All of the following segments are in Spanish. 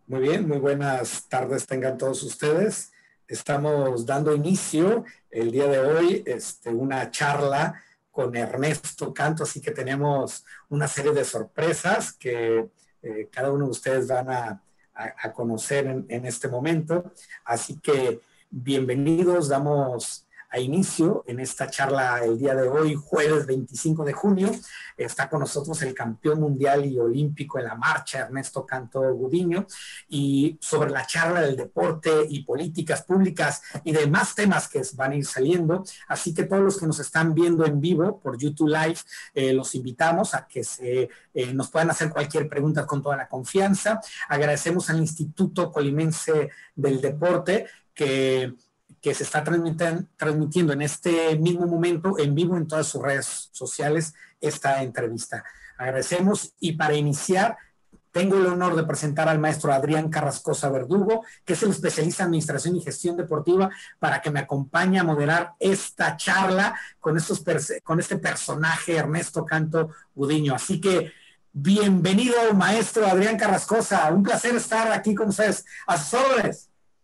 Muy bien, muy buenas tardes tengan todos ustedes. Estamos dando inicio el día de hoy una charla con Ernesto Canto, así que tenemos una serie de sorpresas que cada uno de ustedes van a conocer en este momento. Así que bienvenidos, damos a inicio en esta charla el día de hoy, jueves 25 de junio. Está con nosotros el campeón mundial y olímpico en la marcha, Ernesto Canto Gudiño, y sobre la charla del deporte y políticas públicas y demás temas que van a ir saliendo. Así que todos los que nos están viendo en vivo por YouTube Live, los invitamos a que nos puedan hacer cualquier pregunta con toda la confianza. Agradecemos al Instituto Colimense del Deporte que se está transmitiendo en este mismo momento en vivo en todas sus redes sociales esta entrevista. Agradecemos y para iniciar tengo el honor de presentar al maestro Adrián Carrascosa Verdugo, que es el especialista en administración y gestión deportiva, para que me acompañe a moderar esta charla con este personaje Ernesto Canto Gudiño. Así que bienvenido, maestro Adrián Carrascosa, un placer estar aquí con ustedes. A sus órdenes.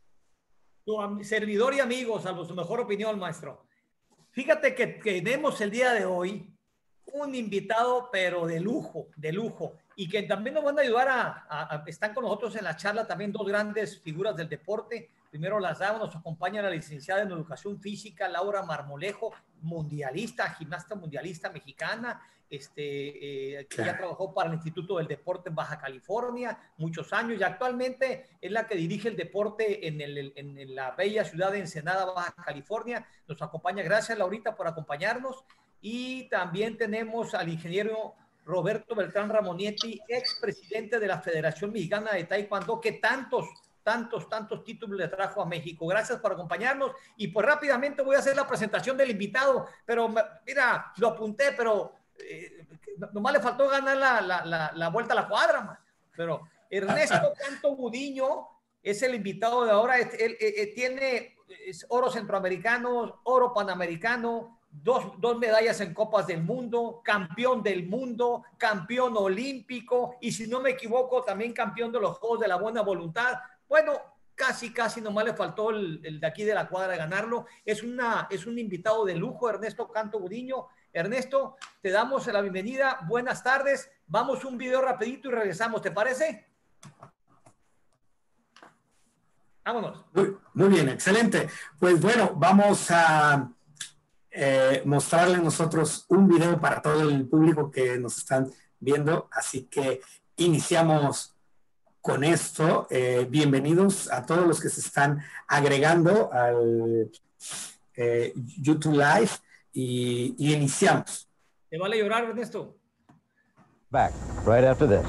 Tu servidor y amigos, a su mejor opinión, maestro. Fíjate que tenemos el día de hoy un invitado, pero de lujo, y que también nos van a ayudar están con nosotros en la charla también dos grandes figuras del deporte. Primero las damos, nos acompaña la licenciada en Educación Física, Laura Marmolejo, gimnasta mundialista mexicana, que ya trabajó para el Instituto del Deporte en Baja California muchos años y actualmente es la que dirige el deporte en la bella ciudad de Ensenada, Baja California. Nos acompaña, gracias Laurita por acompañarnos. Y también tenemos al ingeniero Roberto Beltrán Ramonietti, expresidente de la Federación Mexicana de Taekwondo, que tantos títulos le trajo a México. Gracias por acompañarnos. Y pues rápidamente voy a hacer la presentación del invitado, pero mira, lo apunté, pero nomás le faltó ganar la vuelta a la cuadra, man. Pero Ernesto Canto Gudiño es el invitado de ahora. Él tiene oro centroamericano, oro panamericano, dos medallas en Copas del Mundo, campeón del mundo, campeón olímpico y si no me equivoco también campeón de los Juegos de la Buena Voluntad. Bueno, casi nomás le faltó el de aquí de la cuadra de ganarlo. Es un invitado de lujo, Ernesto Canto Gudiño. Ernesto, te damos la bienvenida. Buenas tardes. Vamos un video rapidito y regresamos. ¿Te parece? Vámonos. Muy bien, excelente. Pues bueno, vamos a mostrarle nosotros un video para todo el público que nos están viendo. Así que iniciamos con esto. Bienvenidos a todos los que se están agregando al YouTube Live y iniciamos. ¿Te vale llorar, Ernesto? Back right after this.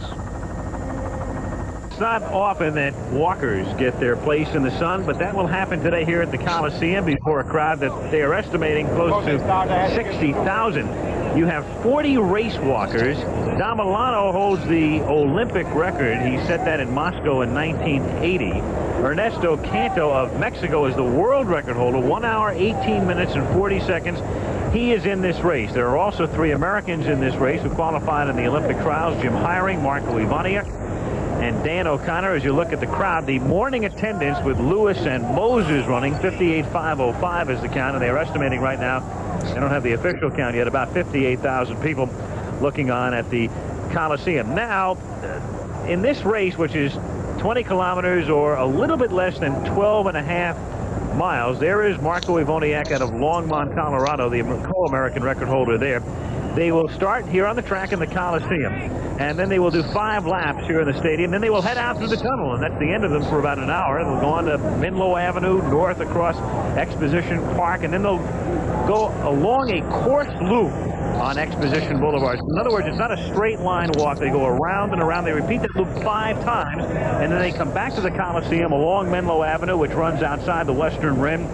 It's not often that walkers get their place in the sun, but that will happen today here at the Coliseum before a crowd that they are estimating close to 60,000. You have 40 race walkers. Dom Milano holds the Olympic record. He set that in Moscow in 1980. Ernesto Canto of Mexico is the world record holder, 1 hour, 18 minutes, and 40 seconds. He is in this race. There are also 3 Americans in this race who qualified in the Olympic trials, Jim Hiring, Marco Ivaniak, and Dan O'Connor. As you look at the crowd, the morning attendance with Lewis and Moses running, 58,505 is the count, and they are estimating right now, they don't have the official count yet, about 58,000 people looking on at the Coliseum. Now, in this race, which is 20 kilometers or a little bit less than 12 and a half miles, there is Marco Ivaniak out of Longmont, Colorado, the co-American record holder there. They will start here on the track in the Coliseum, and then they will do 5 laps here in the stadium. Then they will head out through the tunnel, and that's the end of them for about an hour. They'll go on to Menlo Avenue, north across Exposition Park, and then they'll go along a course loop on Exposition Boulevard. In other words, it's not a straight line walk. They go around and around. They repeat that loop 5 times, and then they come back to the Coliseum along Menlo Avenue, which runs outside the western rim.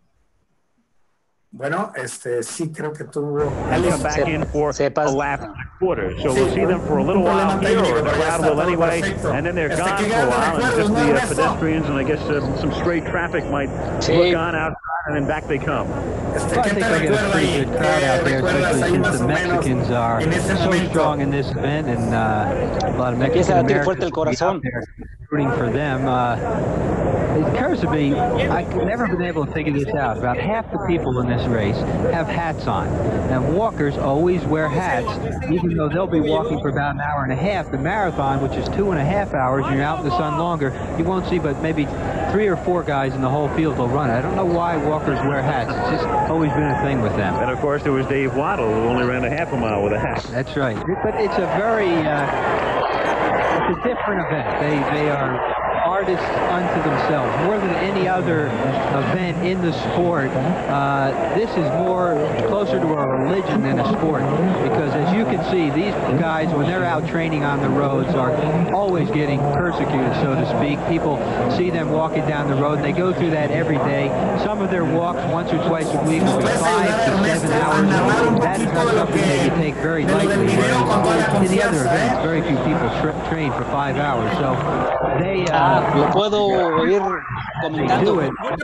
Bueno, sí creo que tuvo... Come back in for a lap quarter. So we'll see them for a little while here, or they're out will anyway, and then they're gone for a while, and just the pedestrians and I guess some stray traffic might look on outside, and then back they come. Well, I think I get a pretty good crowd out there, especially since the Mexicans are so strong in this event, and a lot of Mexican Americans out there rooting for them. It occurs to me, I've never been able to figure this out. About half the people in this race have hats on. And walkers always wear hats, even though they'll be walking for about an hour and a half. The marathon, which is 2.5 hours, and you're out in the sun longer, you won't see but maybe 3 or 4 guys in the whole field will run. I don't know why walkers wear hats. It's just always been a thing with them. And of course, there was Dave Waddle, who only ran a half a mile with a hat. That's right. But it's a very, it's a different event. They are artists unto themselves. More than any other event in the sport, this is more closer to a religion than a sport, because as you can see, these guys, when they're out training on the roads, are always getting persecuted, so to speak. People see them walking down the road, and they go through that every day. Some of their walks once or twice a week will be 5 to 7 hours long. That is not something that you take very lightly. In the other events, very few people train for 5 hours, so they lo puedo ir comentando.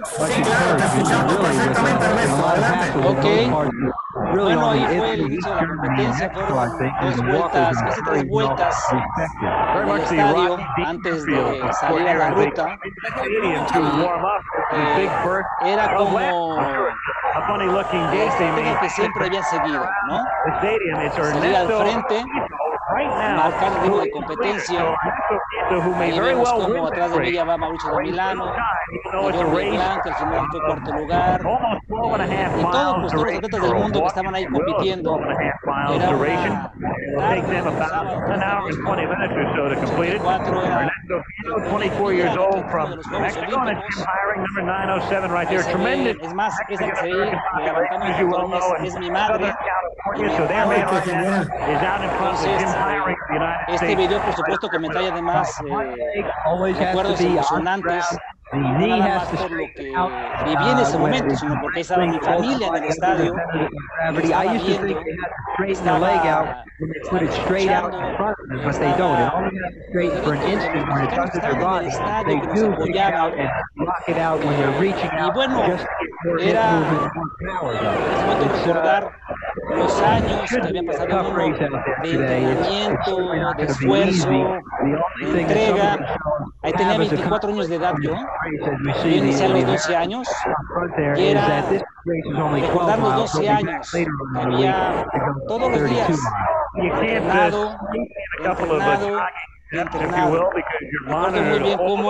Ok. Bueno, ahí fue el inicio de la competencia, fueron 2 vueltas, casi 3 vueltas en el estadio antes de salir a la ruta. Era como estrategia que siempre había seguido, ¿no? Salir al frente, marcar el ritmo de competencia. Ahí vemos como atrás de ella va Mauricio de Milano, Jordi Blanc, al final fue 4º lugar, y todos pues, todos los atletas del mundo que estaban ahí compitiendo. Era es más, esa que se ve levantando es mi madre. Entonces, este video, por supuesto, que me trae además recuerdos emocionantes, no nada más por lo que viví en ese momento, sino porque estaba mi familia en el estadio, estaba viendo, estaba escuchando, y bueno, era es momento de recordar los años que había pasado uno de entrenamiento, de esfuerzo, de entrega. Ahí tenía 24 años de edad yo inicié a los 12 años, y era recordar los 12 años que había todos los días entrenado. Recuerdo muy bien cómo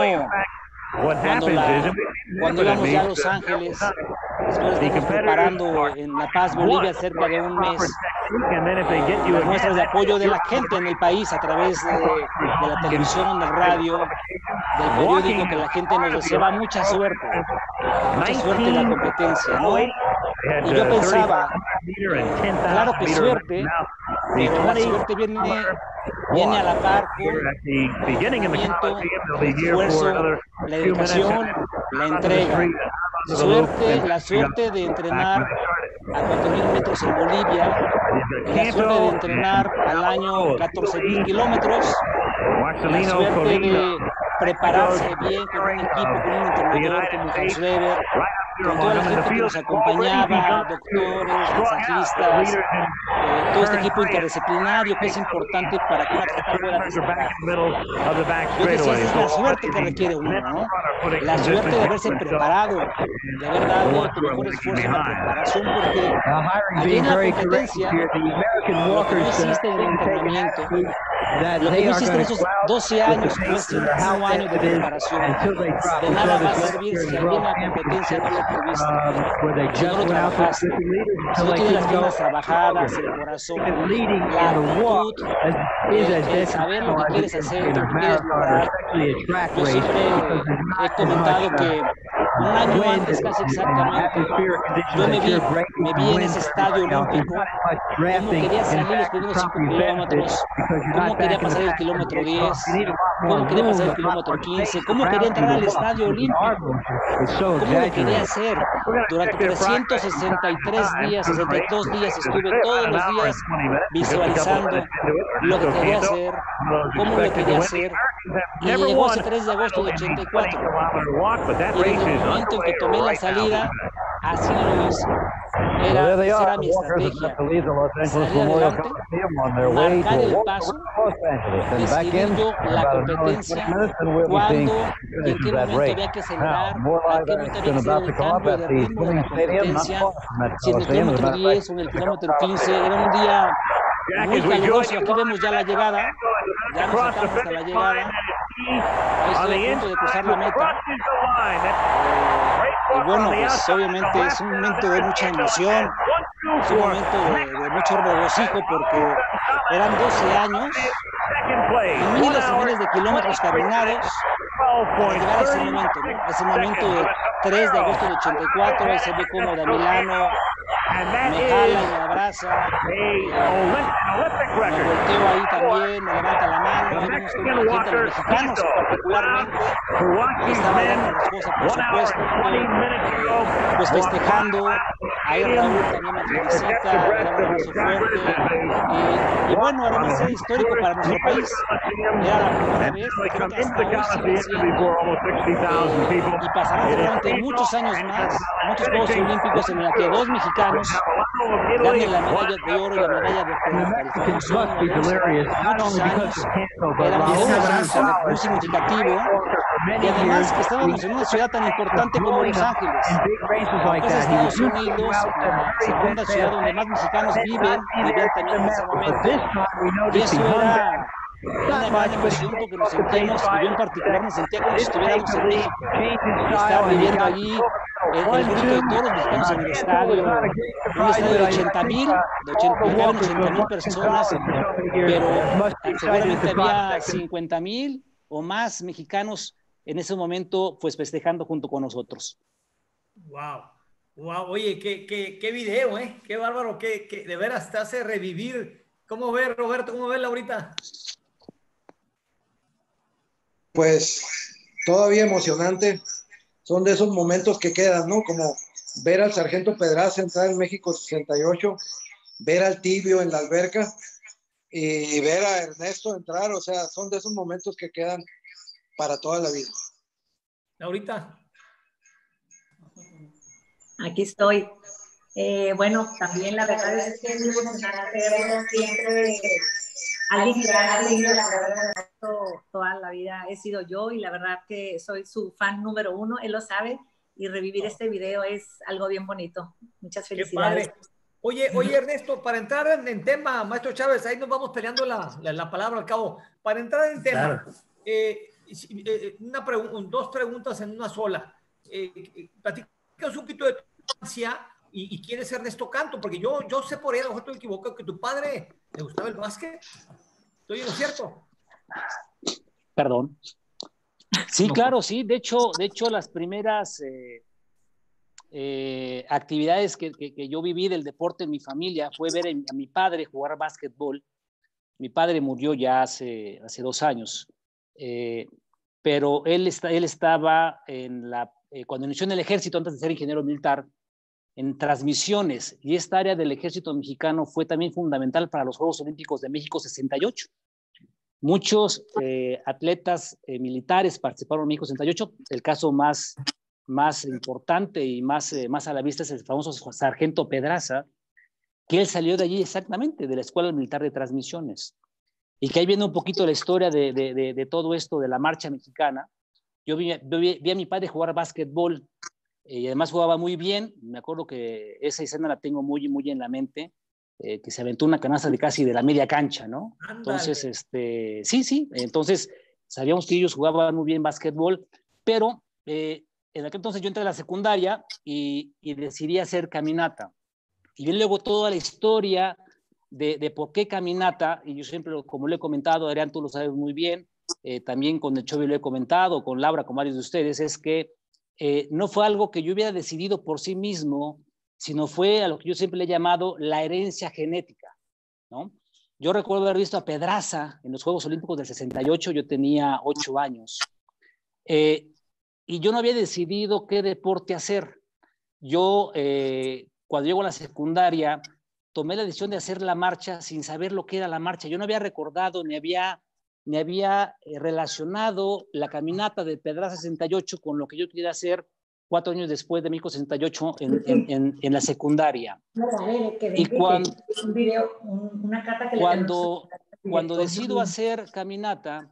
cuando íbamos ya a Los Ángeles, después de estar preparando en La Paz, Bolivia, cerca de un mes, las muestras de apoyo de la gente en el país a través de la televisión, del radio, del periódico, que la gente nos deseaba mucha suerte en la competencia, ¿no? Y yo pensaba, claro que suerte, pero la suerte viene a la par con el entrenamiento, el esfuerzo, la dedicación, la entrega. La suerte de entrenar a 4.000 metros en Bolivia, la suerte de entrenar al año 14.000 kilómetros, la suerte de prepararse bien con un equipo, con un entrenador como Hans Weber, con toda la gente que nos acompañaba, doctores, masajistas, todo este equipo interdisciplinario que es importante para que una atleta pueda destacar. Yo decía, esa es la suerte que requiere uno, ¿no? La suerte de haberse preparado, de haber dado tu mejor esfuerzo en la preparación, porque allí en la competencia, lo que no hiciste en el entrenamiento, lo que no hiciste en esos 12 años, no es un año de preparación, de nada va a servir si allí en la competencia no lo tuviste, si no lo trabajaste, si no tienes las piernas trabajadas, el corazón, la actitud, el saber lo que quieres hacer, lo que quieres lograr. Yo siempre he comentado que un año antes, casi exactamente, yo me vi en ese estadio olímpico, cómo quería salir los primeros 5 kilómetros, cómo quería pasar el kilómetro 10, cómo quería pasar el kilómetro 15, cómo quería entrar al Estadio Olímpico, cómo lo quería hacer. Durante 363 días, 62 días estuve todos los días visualizando lo que quería hacer, cómo lo quería hacer, y llegó ese 3 de agosto de 84. Y en el momento en que tomé la salida, así lo hice. Esa era mi estrategia. Salir adelante, marcar el paso, decidir yo la competencia, cuándo y en qué momento había que acelerar, a qué momento había que hacer el cambio de ritmo de la competencia, si en el kilómetro 10 o en el kilómetro 15. Era un día muy caluroso. Aquí vemos ya la llegada, ya nos sacamos hasta la llegada. Ahí estoy a punto de cruzar la meta. Y bueno, pues obviamente es un momento de mucha emoción, es un momento de mucho regocijo, porque eran 12 años y miles y miles de kilómetros caminados para llegar a ese momento, ¿no? Ese momento de 3 de agosto de 84, ahí se ve como de Milano me jala y me abraza, me volteo ahí también, me levanta la mano, y vemos como la gente, los mexicanos particularmente, estaban dando respuesta, por supuesto, pues festejando. Ahí Raúl también me felicita, era un abrazo fuerte, y bueno, además era histórico para nuestro país. Era la primera vez, creo que hasta hoy sigue siendo, y pasarán seguramente muchos años más, muchos Juegos Olímpicos en los que 2 mexicanos ganen la medalla de oro y la medalla de plata. El famoso oro de muchos años era muy significativo, y además que estábamos en una ciudad tan importante como Los Ángeles, aunque es Estados Unidos, la segunda ciudad donde más mexicanos vivían también en ese momento, y eso era una gran emoción, porque nos sentíamos, y yo en particular me sentía como si estuviéramos en México, estar viviendo allí el grito de todos los mexicanos en el estadio, un estadio de 80,000 personas, pero seguramente había 50,000 o más mexicanos en ese momento, pues festejando junto con nosotros. Wow, wow, oye, qué video, qué bárbaro, que de veras te hace revivir. ¿Cómo ves, Roberto? ¿Cómo ves, Laurita? Pues todavía emocionante. Son de esos momentos que quedan, ¿no? Como ver al sargento Pedraza entrar en México 68, ver al Tibio en la alberca y ver a Ernesto entrar. O sea, son de esos momentos que quedan para toda la vida. Laurita. Aquí estoy. Bueno, también la verdad es que es muy emocionante verlo siempre. Alguien que ha leído la carrera de toda la vida he sido yo, y la verdad que soy su fan número 1, él lo sabe, y revivir este video es algo bien bonito. Muchas felicidades. Qué padre. Oye, Ernesto, para entrar en tema, maestro Chávez, ahí nos vamos peleando la palabra al cabo. Para entrar en tema, claro. 2 preguntas en una sola. Platícanos un poquito de tu infancia y quién es Ernesto Canto, porque yo sé por ahí, a lo mejor estoy equivocado, que tu padre le gustaba el básquet. ¿Estoy en lo cierto? Perdón. Sí, no. Claro, sí. De hecho las primeras actividades que yo viví del deporte en mi familia fue ver a mi padre jugar básquetbol. Mi padre murió ya hace 2 años, pero él estaba cuando inició en el ejército, antes de ser ingeniero militar, en transmisiones, y esta área del ejército mexicano fue también fundamental para los Juegos Olímpicos de México 68. Muchos atletas militares participaron en México 68. El caso más importante y más a la vista es el famoso sargento Pedraza, que él salió de allí exactamente, de la Escuela Militar de Transmisiones. Y que ahí viene un poquito la historia de todo esto, de la marcha mexicana. Yo vi a mi padre jugar básquetbol, y además jugaba muy bien. Me acuerdo que esa escena la tengo muy, muy en la mente, que se aventó una canasta de casi de la media cancha, ¿no? Andale. Entonces, sí, entonces sabíamos que ellos jugaban muy bien básquetbol, pero en aquel entonces yo entré a la secundaria y decidí hacer caminata. Y luego toda la historia de por qué caminata, y yo siempre, como le he comentado, Adrián, tú lo sabes muy bien, también con el Chovy lo he comentado, con Laura, con varios de ustedes, es que no fue algo que yo hubiera decidido por sí mismo, sino fue a lo que yo siempre le he llamado la herencia genética, ¿no? yo recuerdo haber visto a Pedraza en los Juegos Olímpicos del 68, yo tenía 8 años. Y yo no había decidido qué deporte hacer. Yo, cuando llego a la secundaria, tomé la decisión de hacer la marcha sin saber lo que era la marcha. Yo no había recordado ni había relacionado la caminata de Pedraza 68 con lo que yo quería hacer 4 años después de México 68 en la secundaria. Y cuando decido hacer caminata,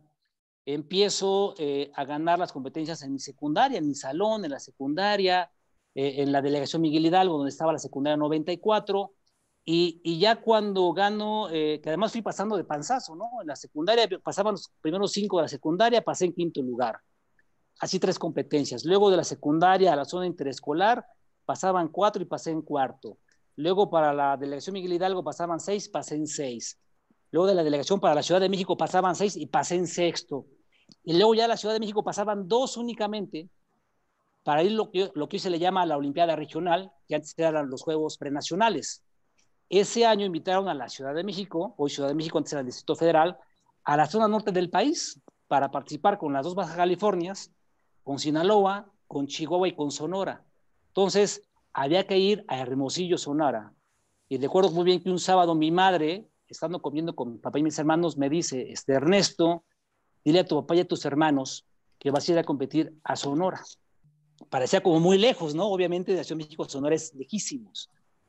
empiezo a ganar las competencias en mi secundaria, en mi salón, en la secundaria, en la delegación Miguel Hidalgo, donde estaba la secundaria 94, y ya cuando gano, que además fui pasando de panzazo, ¿no? En la secundaria pasaban los primeros 5 de la secundaria, pasé en 5º lugar. Así 3 competencias. Luego de la secundaria a la zona interescolar, pasaban 4 y pasé en 4º. Luego para la delegación Miguel Hidalgo pasaban 6, pasé en 6. Luego de la delegación para la Ciudad de México pasaban 6 y pasé en 6º. Y luego ya a la Ciudad de México pasaban 2 únicamente para ir lo que hoy se le llama la Olimpiada Regional, que antes eran los Juegos Prenacionales. Ese año invitaron a la Ciudad de México, hoy Ciudad de México, antes era el Distrito Federal, a la zona norte del país para participar con las 2 Baja Californias, con Sinaloa, con Chihuahua y con Sonora. Entonces, había que ir a Hermosillo, Sonora. Y recuerdo muy bien que un sábado mi madre, estando comiendo con mi papá y mis hermanos, me dice, Ernesto, dile a tu papá y a tus hermanos que vas a ir a competir a Sonora. Parecía como muy lejos, ¿no? Obviamente de Ciudad de México a Sonora es lejísimos.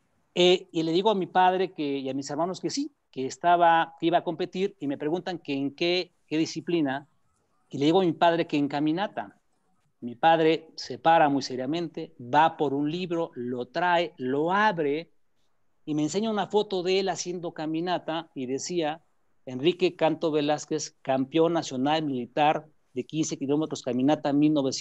Y le digo a mi padre y a mis hermanos que sí, que iba a competir, y me preguntan que en qué disciplina, y le digo a mi padre que en caminata. Mi padre se para muy seriamente, va por un libro, lo trae, lo abre y me enseña una foto de él haciendo caminata y decía, Enrique Canto Velázquez, campeón nacional militar de 15 kilómetros caminata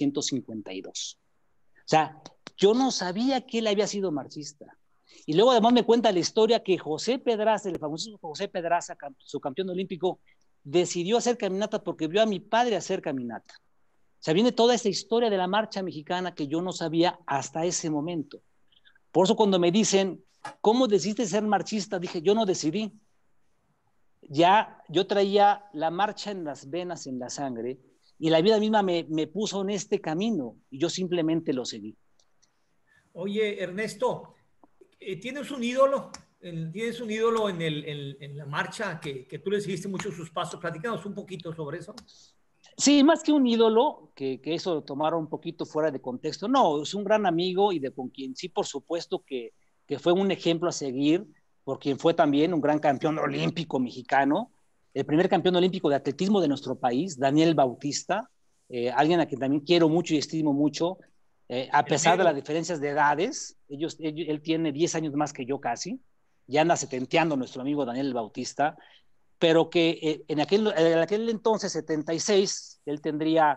1952. O sea, yo no sabía que él había sido marchista. Y luego además me cuenta la historia que José Pedraza, el famoso José Pedraza, su campeón olímpico, decidió hacer caminata porque vio a mi padre hacer caminata. O sea, viene toda esta historia de la marcha mexicana que yo no sabía hasta ese momento. Por eso cuando me dicen, ¿cómo decidiste ser marchista? Dije, yo no decidí. Ya yo traía la marcha en las venas, en la sangre, y la vida misma me puso en este camino, y yo simplemente lo seguí. Oye, Ernesto, ¿tienes un ídolo? ¿Tienes un ídolo en la marcha que tú le seguiste mucho sus pasos? Platícanos un poquito sobre eso. Sí, más que un ídolo, que eso lo tomaron un poquito fuera de contexto. No, es un gran amigo y con quien sí, por supuesto, que fue un ejemplo a seguir, por quien fue también un gran campeón olímpico mexicano, el primer campeón olímpico de atletismo de nuestro país, Daniel Bautista, alguien a quien también quiero mucho y estimo mucho, a pesar de las diferencias de edades. Él tiene 10 años más que yo casi, ya anda setenteando nuestro amigo Daniel Bautista, pero que en aquel entonces, 76, él tendría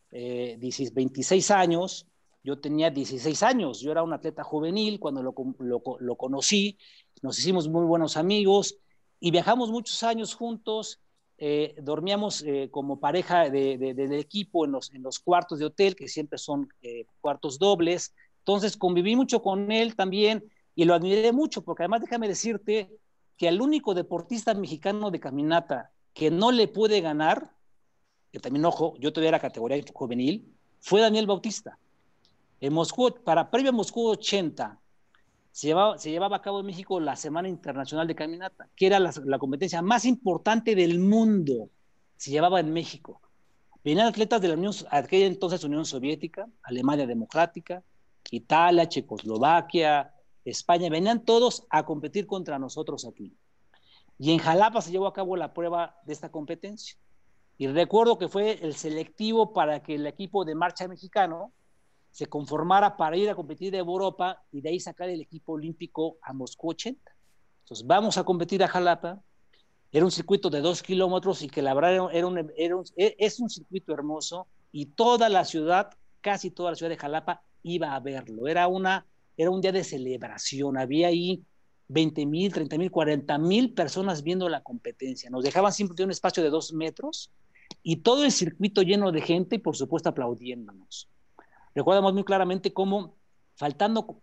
26 años, yo tenía 16 años, yo era un atleta juvenil cuando lo conocí, nos hicimos muy buenos amigos y viajamos muchos años juntos, dormíamos como pareja del equipo en los cuartos de hotel, que siempre son cuartos dobles, entonces conviví mucho con él también y lo admiré mucho, porque además déjame decirte que al único deportista mexicano de caminata que no le puede ganar, que también, ojo, yo todavía era categoría juvenil, fue Daniel Bautista. En Moscú, previo a Moscú 80, se llevaba a cabo en México la Semana Internacional de Caminata, que era la competencia más importante del mundo, se llevaba en México. Venían atletas de aquella entonces Unión Soviética, Alemania Democrática, Italia, Checoslovaquia, España, venían todos a competir contra nosotros aquí. Y en Jalapa se llevó a cabo la prueba de esta competencia. Y recuerdo que fue el selectivo para que el equipo de marcha mexicano se conformara para ir a competir de Europa y de ahí sacar el equipo olímpico a Moscú 80. Entonces vamos a competir a Jalapa. Era un circuito de 2 kilómetros y que la verdad es un circuito hermoso y toda la ciudad, casi toda la ciudad de Jalapa iba a verlo. Era un día de celebración, había ahí 20,000, 30,000, 40,000 personas viendo la competencia. Nos dejaban siempre un espacio de 2 metros y todo el circuito lleno de gente y por supuesto aplaudiéndonos. Recuerdamos muy claramente cómo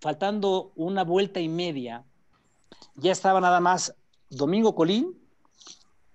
faltando una vuelta y media, ya estaba nada más Domingo Colín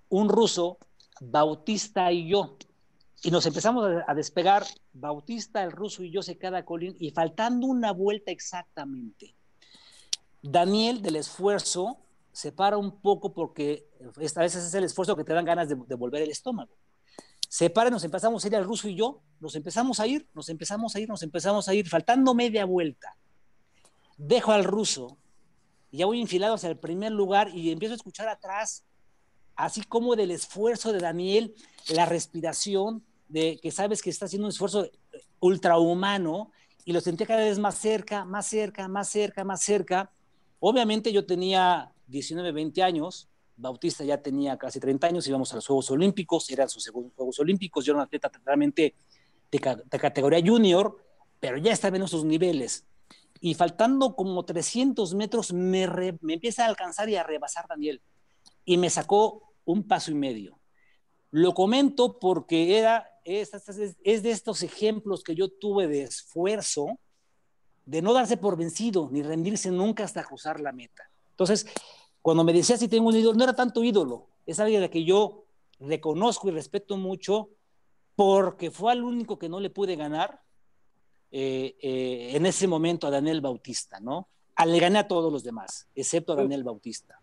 un ruso, Bautista y yo. Y nos empezamos a despegar, Bautista, el ruso y yo se cada colín, y faltando una vuelta exactamente, Daniel del esfuerzo se para un poco porque a veces es el esfuerzo que te dan ganas de volver el estómago. Se para y nos empezamos a ir al ruso y yo, nos empezamos a ir, faltando media vuelta. Dejo al ruso, y ya voy enfilado hacia el primer lugar y empiezo a escuchar atrás, así como del esfuerzo de Daniel, la respiración, de que sabes que está haciendo un esfuerzo ultrahumano, y lo sentía cada vez más cerca. Obviamente yo tenía 19, 20 años, Bautista ya tenía casi 30 años, íbamos a los Juegos Olímpicos, eran sus segundos Juegos Olímpicos, yo era un atleta realmente de categoría junior, pero ya estaba en esos niveles. Y faltando como 300 metros me empieza a alcanzar y a rebasar Daniel, y me sacó un paso y medio. Lo comento porque es de estos ejemplos que yo tuve de esfuerzo, de no darse por vencido, ni rendirse nunca hasta cruzar la meta. Entonces, cuando me decía si tengo un ídolo, no era tanto ídolo, es alguien a la que yo reconozco y respeto mucho, porque fue al único que no le pude ganar en ese momento, a Daniel Bautista, ¿no? Le gané a todos los demás, excepto a Daniel Bautista.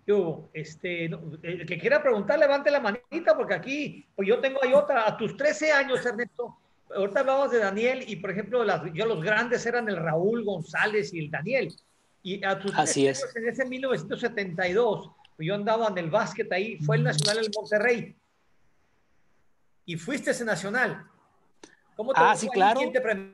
El que quiera preguntar, levante la manita, porque aquí, pues yo tengo ahí otra. A tus 13 años, Ernesto, ahorita hablabas de Daniel, y por ejemplo, los grandes eran el Raúl González y el Daniel. Y a tus 13 años, en ese 1972, pues yo andaba en el básquet ahí, fue el Nacional del Monterrey. Y fuiste ese Nacional. ¿Cómo te sí, claro. ¿Quién te premió?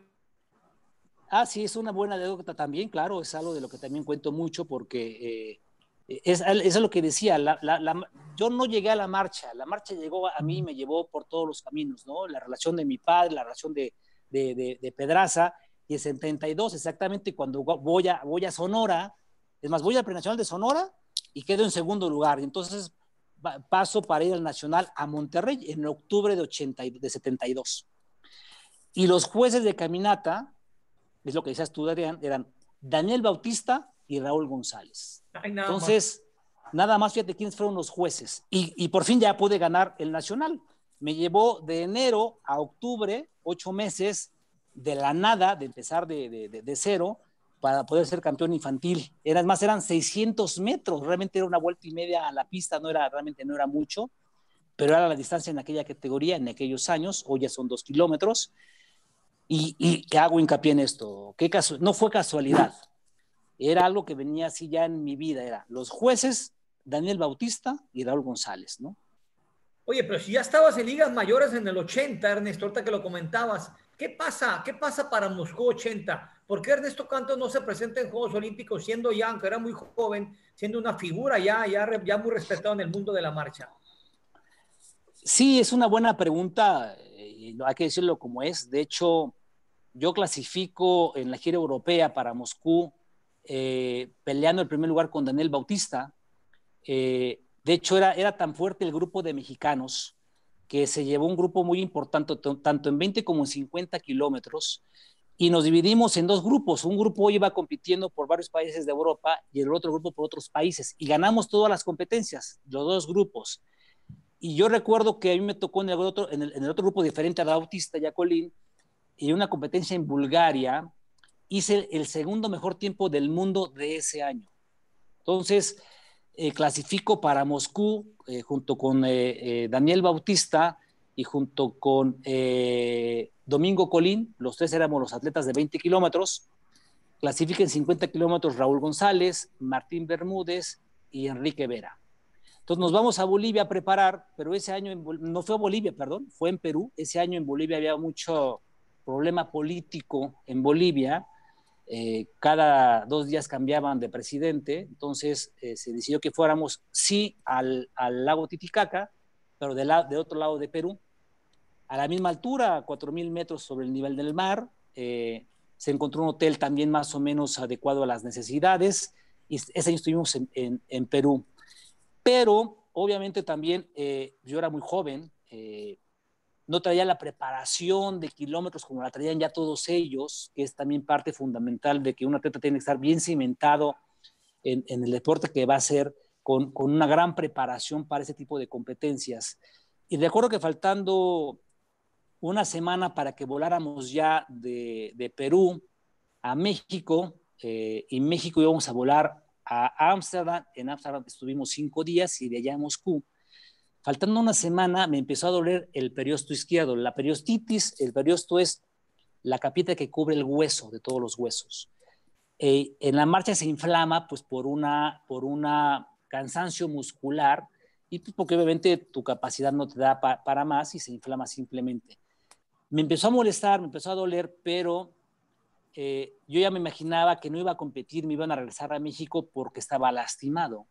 Sí, es una buena anécdota también, claro, es algo de lo que también cuento mucho, porque es lo que decía, yo no llegué a la marcha llegó a mí y me llevó por todos los caminos, ¿no? La relación de mi padre, la relación de Pedraza, y el 72 exactamente cuando voy a Sonora, es más, voy al Prenacional de Sonora y quedo en segundo lugar, y entonces paso para ir al Nacional a Monterrey en octubre de 72. Y los jueces de caminata, es lo que decías tú, Adrián, eran Daniel Bautista y Raúl González. Entonces, nada más, fíjate quiénes fueron los jueces. Y por fin ya pude ganar el Nacional. Me llevó de enero a octubre, 8 meses, de la nada, de empezar de cero, para poder ser campeón infantil. Eran 600 metros, realmente era una vuelta y media a la pista, realmente no era mucho, pero era la distancia en aquella categoría, en aquellos años. Hoy ya son 2 kilómetros. Y hago hincapié en esto, no fue casualidad, era algo que venía así ya en mi vida, eran los jueces Daniel Bautista y Raúl González, ¿no? Oye, pero si ya estabas en ligas mayores en el 80, Ernesto, ahorita que lo comentabas, ¿qué pasa para Moscú 80? ¿Por qué Ernesto Cantos no se presenta en Juegos Olímpicos siendo ya, aunque era muy joven, siendo una figura ya muy respetado en el mundo de la marcha? Sí, es una buena pregunta, hay que decirlo como es. De hecho, yo clasifico en la gira europea para Moscú, peleando el primer lugar con Daniel Bautista. De hecho, era tan fuerte el grupo de mexicanos que se llevó un grupo muy importante, tanto en 20 como en 50 kilómetros, y nos dividimos en 2 grupos. Un grupo iba compitiendo por varios países de Europa y el otro grupo por otros países, y ganamos todas las competencias, los 2 grupos. Y yo recuerdo que a mí me tocó en el otro grupo diferente a Bautista y a Colín, y en una competencia en Bulgaria hice el segundo mejor tiempo del mundo de ese año. Entonces, clasifico para Moscú junto con Daniel Bautista y junto con Domingo Colín. Los 3 éramos los atletas de 20 kilómetros. Clasifica en 50 kilómetros Raúl González, Martín Bermúdez y Enrique Vera. Entonces nos vamos a Bolivia a preparar, pero ese año, no fue a Bolivia, perdón, fue en Perú. Ese año en Bolivia había mucho problema político en Bolivia. Cada 2 días cambiaban de presidente, entonces se decidió que fuéramos sí al lago Titicaca, pero de otro lado de Perú, a la misma altura, a 4,000 metros sobre el nivel del mar. Se encontró un hotel también más o menos adecuado a las necesidades, y ese año estuvimos en Perú. Pero obviamente también yo era muy joven, no traía la preparación de kilómetros como la traían ya todos ellos, que es también parte fundamental de que un atleta tiene que estar bien cimentado en el deporte que va a hacer. con una gran preparación para ese tipo de competencias. Y recuerdo que faltando una semana para que voláramos ya de Perú a México, y México íbamos a volar a Ámsterdam. En Ámsterdam estuvimos 5 días y de allá a Moscú. Faltando una semana me empezó a doler el periosto izquierdo. La periostitis, el periosto es la capita que cubre el hueso, de todos los huesos. En la marcha se inflama pues por una cansancio muscular y pues, porque obviamente tu capacidad no te da para más y se inflama simplemente. Me empezó a molestar, me empezó a doler, pero yo ya me imaginaba que no iba a competir, me iban a regresar a México porque estaba lastimado.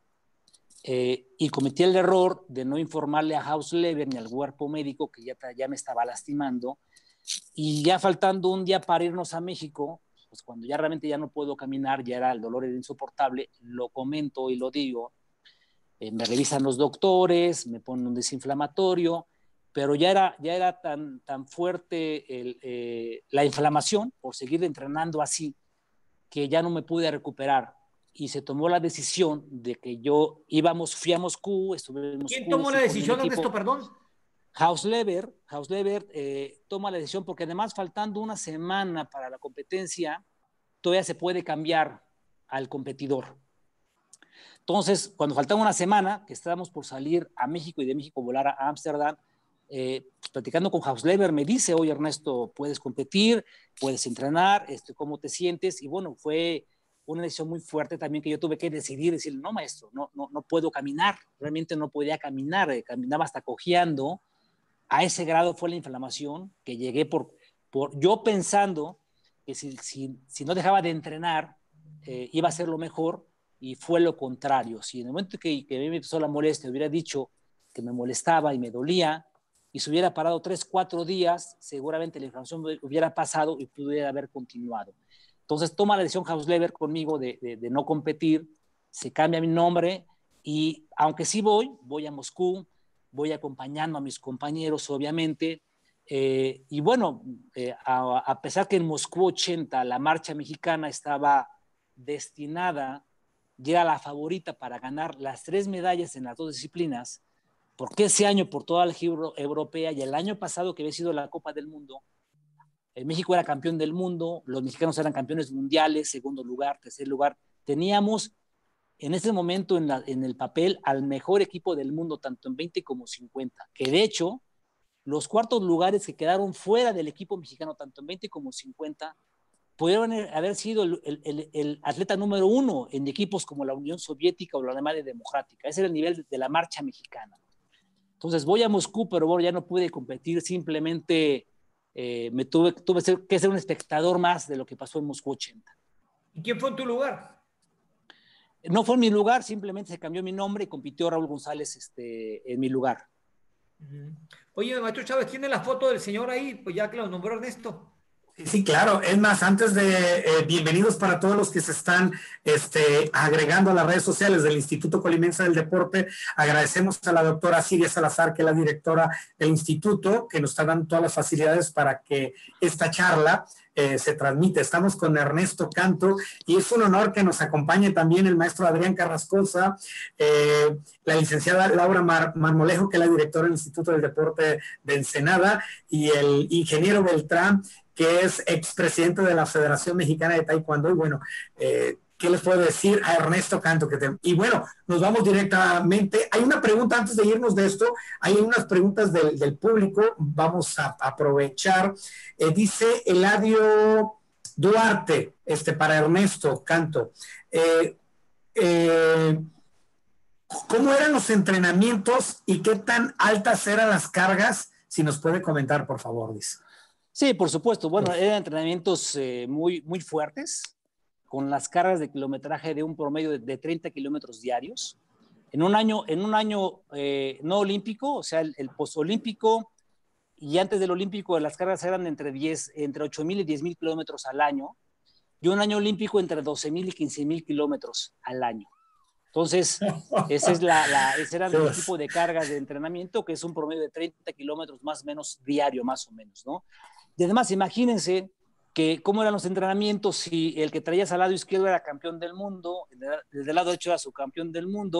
Y cometí el error de no informarle a Hausleber ni al cuerpo médico que ya me estaba lastimando. Y ya faltando un día para irnos a México, pues cuando ya realmente ya no puedo caminar, ya era el dolor era insoportable, lo comento y lo digo. Me revisan los doctores, me ponen un desinflamatorio, pero ya era tan fuerte la inflamación por seguir entrenando así que ya no me pude recuperar. Y se tomó la decisión de que fui a Moscú, estuve en Moscú. ¿Quién tomó la decisión, Ernesto, perdón? Hausleber toma la decisión porque además faltando una semana para la competencia, todavía se puede cambiar al competidor. Entonces, cuando faltaba una semana, que estábamos por salir a México y de México volar a Ámsterdam, platicando con Hausleber, me dice, oye Ernesto, puedes competir, puedes entrenar, ¿cómo te sientes? Y bueno, fue una decisión muy fuerte también que yo tuve que decidir, decirle, no maestro, no puedo caminar, realmente no podía caminar, caminaba hasta cojeando. A ese grado fue la inflamación que llegué por yo pensando que si no dejaba de entrenar, iba a ser lo mejor, y fue lo contrario. Si en el momento que a mí me empezó la molestia, hubiera dicho que me molestaba y me dolía, y se hubiera parado 3-4 días, seguramente la inflamación hubiera pasado y pudiera haber continuado. Entonces toma la decisión Hausleber conmigo de no competir, se cambia mi nombre, y aunque sí voy a Moscú, voy acompañando a mis compañeros, obviamente, y bueno, a pesar que en Moscú 80 la marcha mexicana estaba destinada, ya era la favorita para ganar las 3 medallas en las 2 disciplinas, porque ese año por toda la gira europea y el año pasado que había sido la Copa del Mundo, México era campeón del mundo, los mexicanos eran campeones mundiales, segundo lugar, tercer lugar, teníamos en ese momento en el papel al mejor equipo del mundo, tanto en 20 como 50, que de hecho los cuartos lugares que quedaron fuera del equipo mexicano, tanto en 20 como 50, pudieron haber sido el atleta número 1 en equipos como la Unión Soviética o la Alemania Democrática. Ese era el nivel de la marcha mexicana. Entonces voy a Moscú, pero bueno, ya no pude competir, simplemente me tuve que ser un espectador más de lo que pasó en Moscú 80. ¿Y quién fue en tu lugar? No fue en mi lugar, simplemente se cambió mi nombre y compitió Raúl González en mi lugar. Oye, maestro Chávez, ¿tiene la foto del señor ahí? Pues ya que lo nombró Ernesto. Sí, claro. Es más, antes de bienvenidos para todos los que se están agregando a las redes sociales del Instituto Colimense del Deporte. Agradecemos a la doctora Siria Salazar, que es la directora del instituto, que nos está dando todas las facilidades para que esta charla se transmite. Estamos con Ernesto Canto y es un honor que nos acompañe también el maestro Adrián Carrascosa, la licenciada Laura Marmolejo, que es la directora del Instituto del Deporte de Ensenada, y el ingeniero Beltrán, que es expresidente de la Federación Mexicana de Taekwondo. Y bueno, ¿qué les puedo decir a Ernesto Canto? Y bueno, nos vamos directamente. Hay una pregunta antes de irnos de esto. Hay unas preguntas del público. Vamos a aprovechar. Dice Eladio Duarte, para Ernesto Canto. ¿Cómo eran los entrenamientos y qué tan altas eran las cargas? Si nos puede comentar, por favor, dice. Sí, por supuesto. Bueno, eran entrenamientos muy, muy fuertes, con las cargas de kilometraje de un promedio de 30 kilómetros diarios. En un año no olímpico, o sea, el posolímpico y antes del olímpico, las cargas eran entre 8,000 y 10,000 kilómetros al año, y un año olímpico entre 12,000 y 15,000 kilómetros al año. Entonces, ese era el tipo de cargas de entrenamiento, que es un promedio de 30 kilómetros más o menos diario, más o menos, ¿no? Y además, imagínense que cómo eran los entrenamientos si el que traías al lado izquierdo era campeón del mundo, desde el lado derecho era subcampeón del mundo,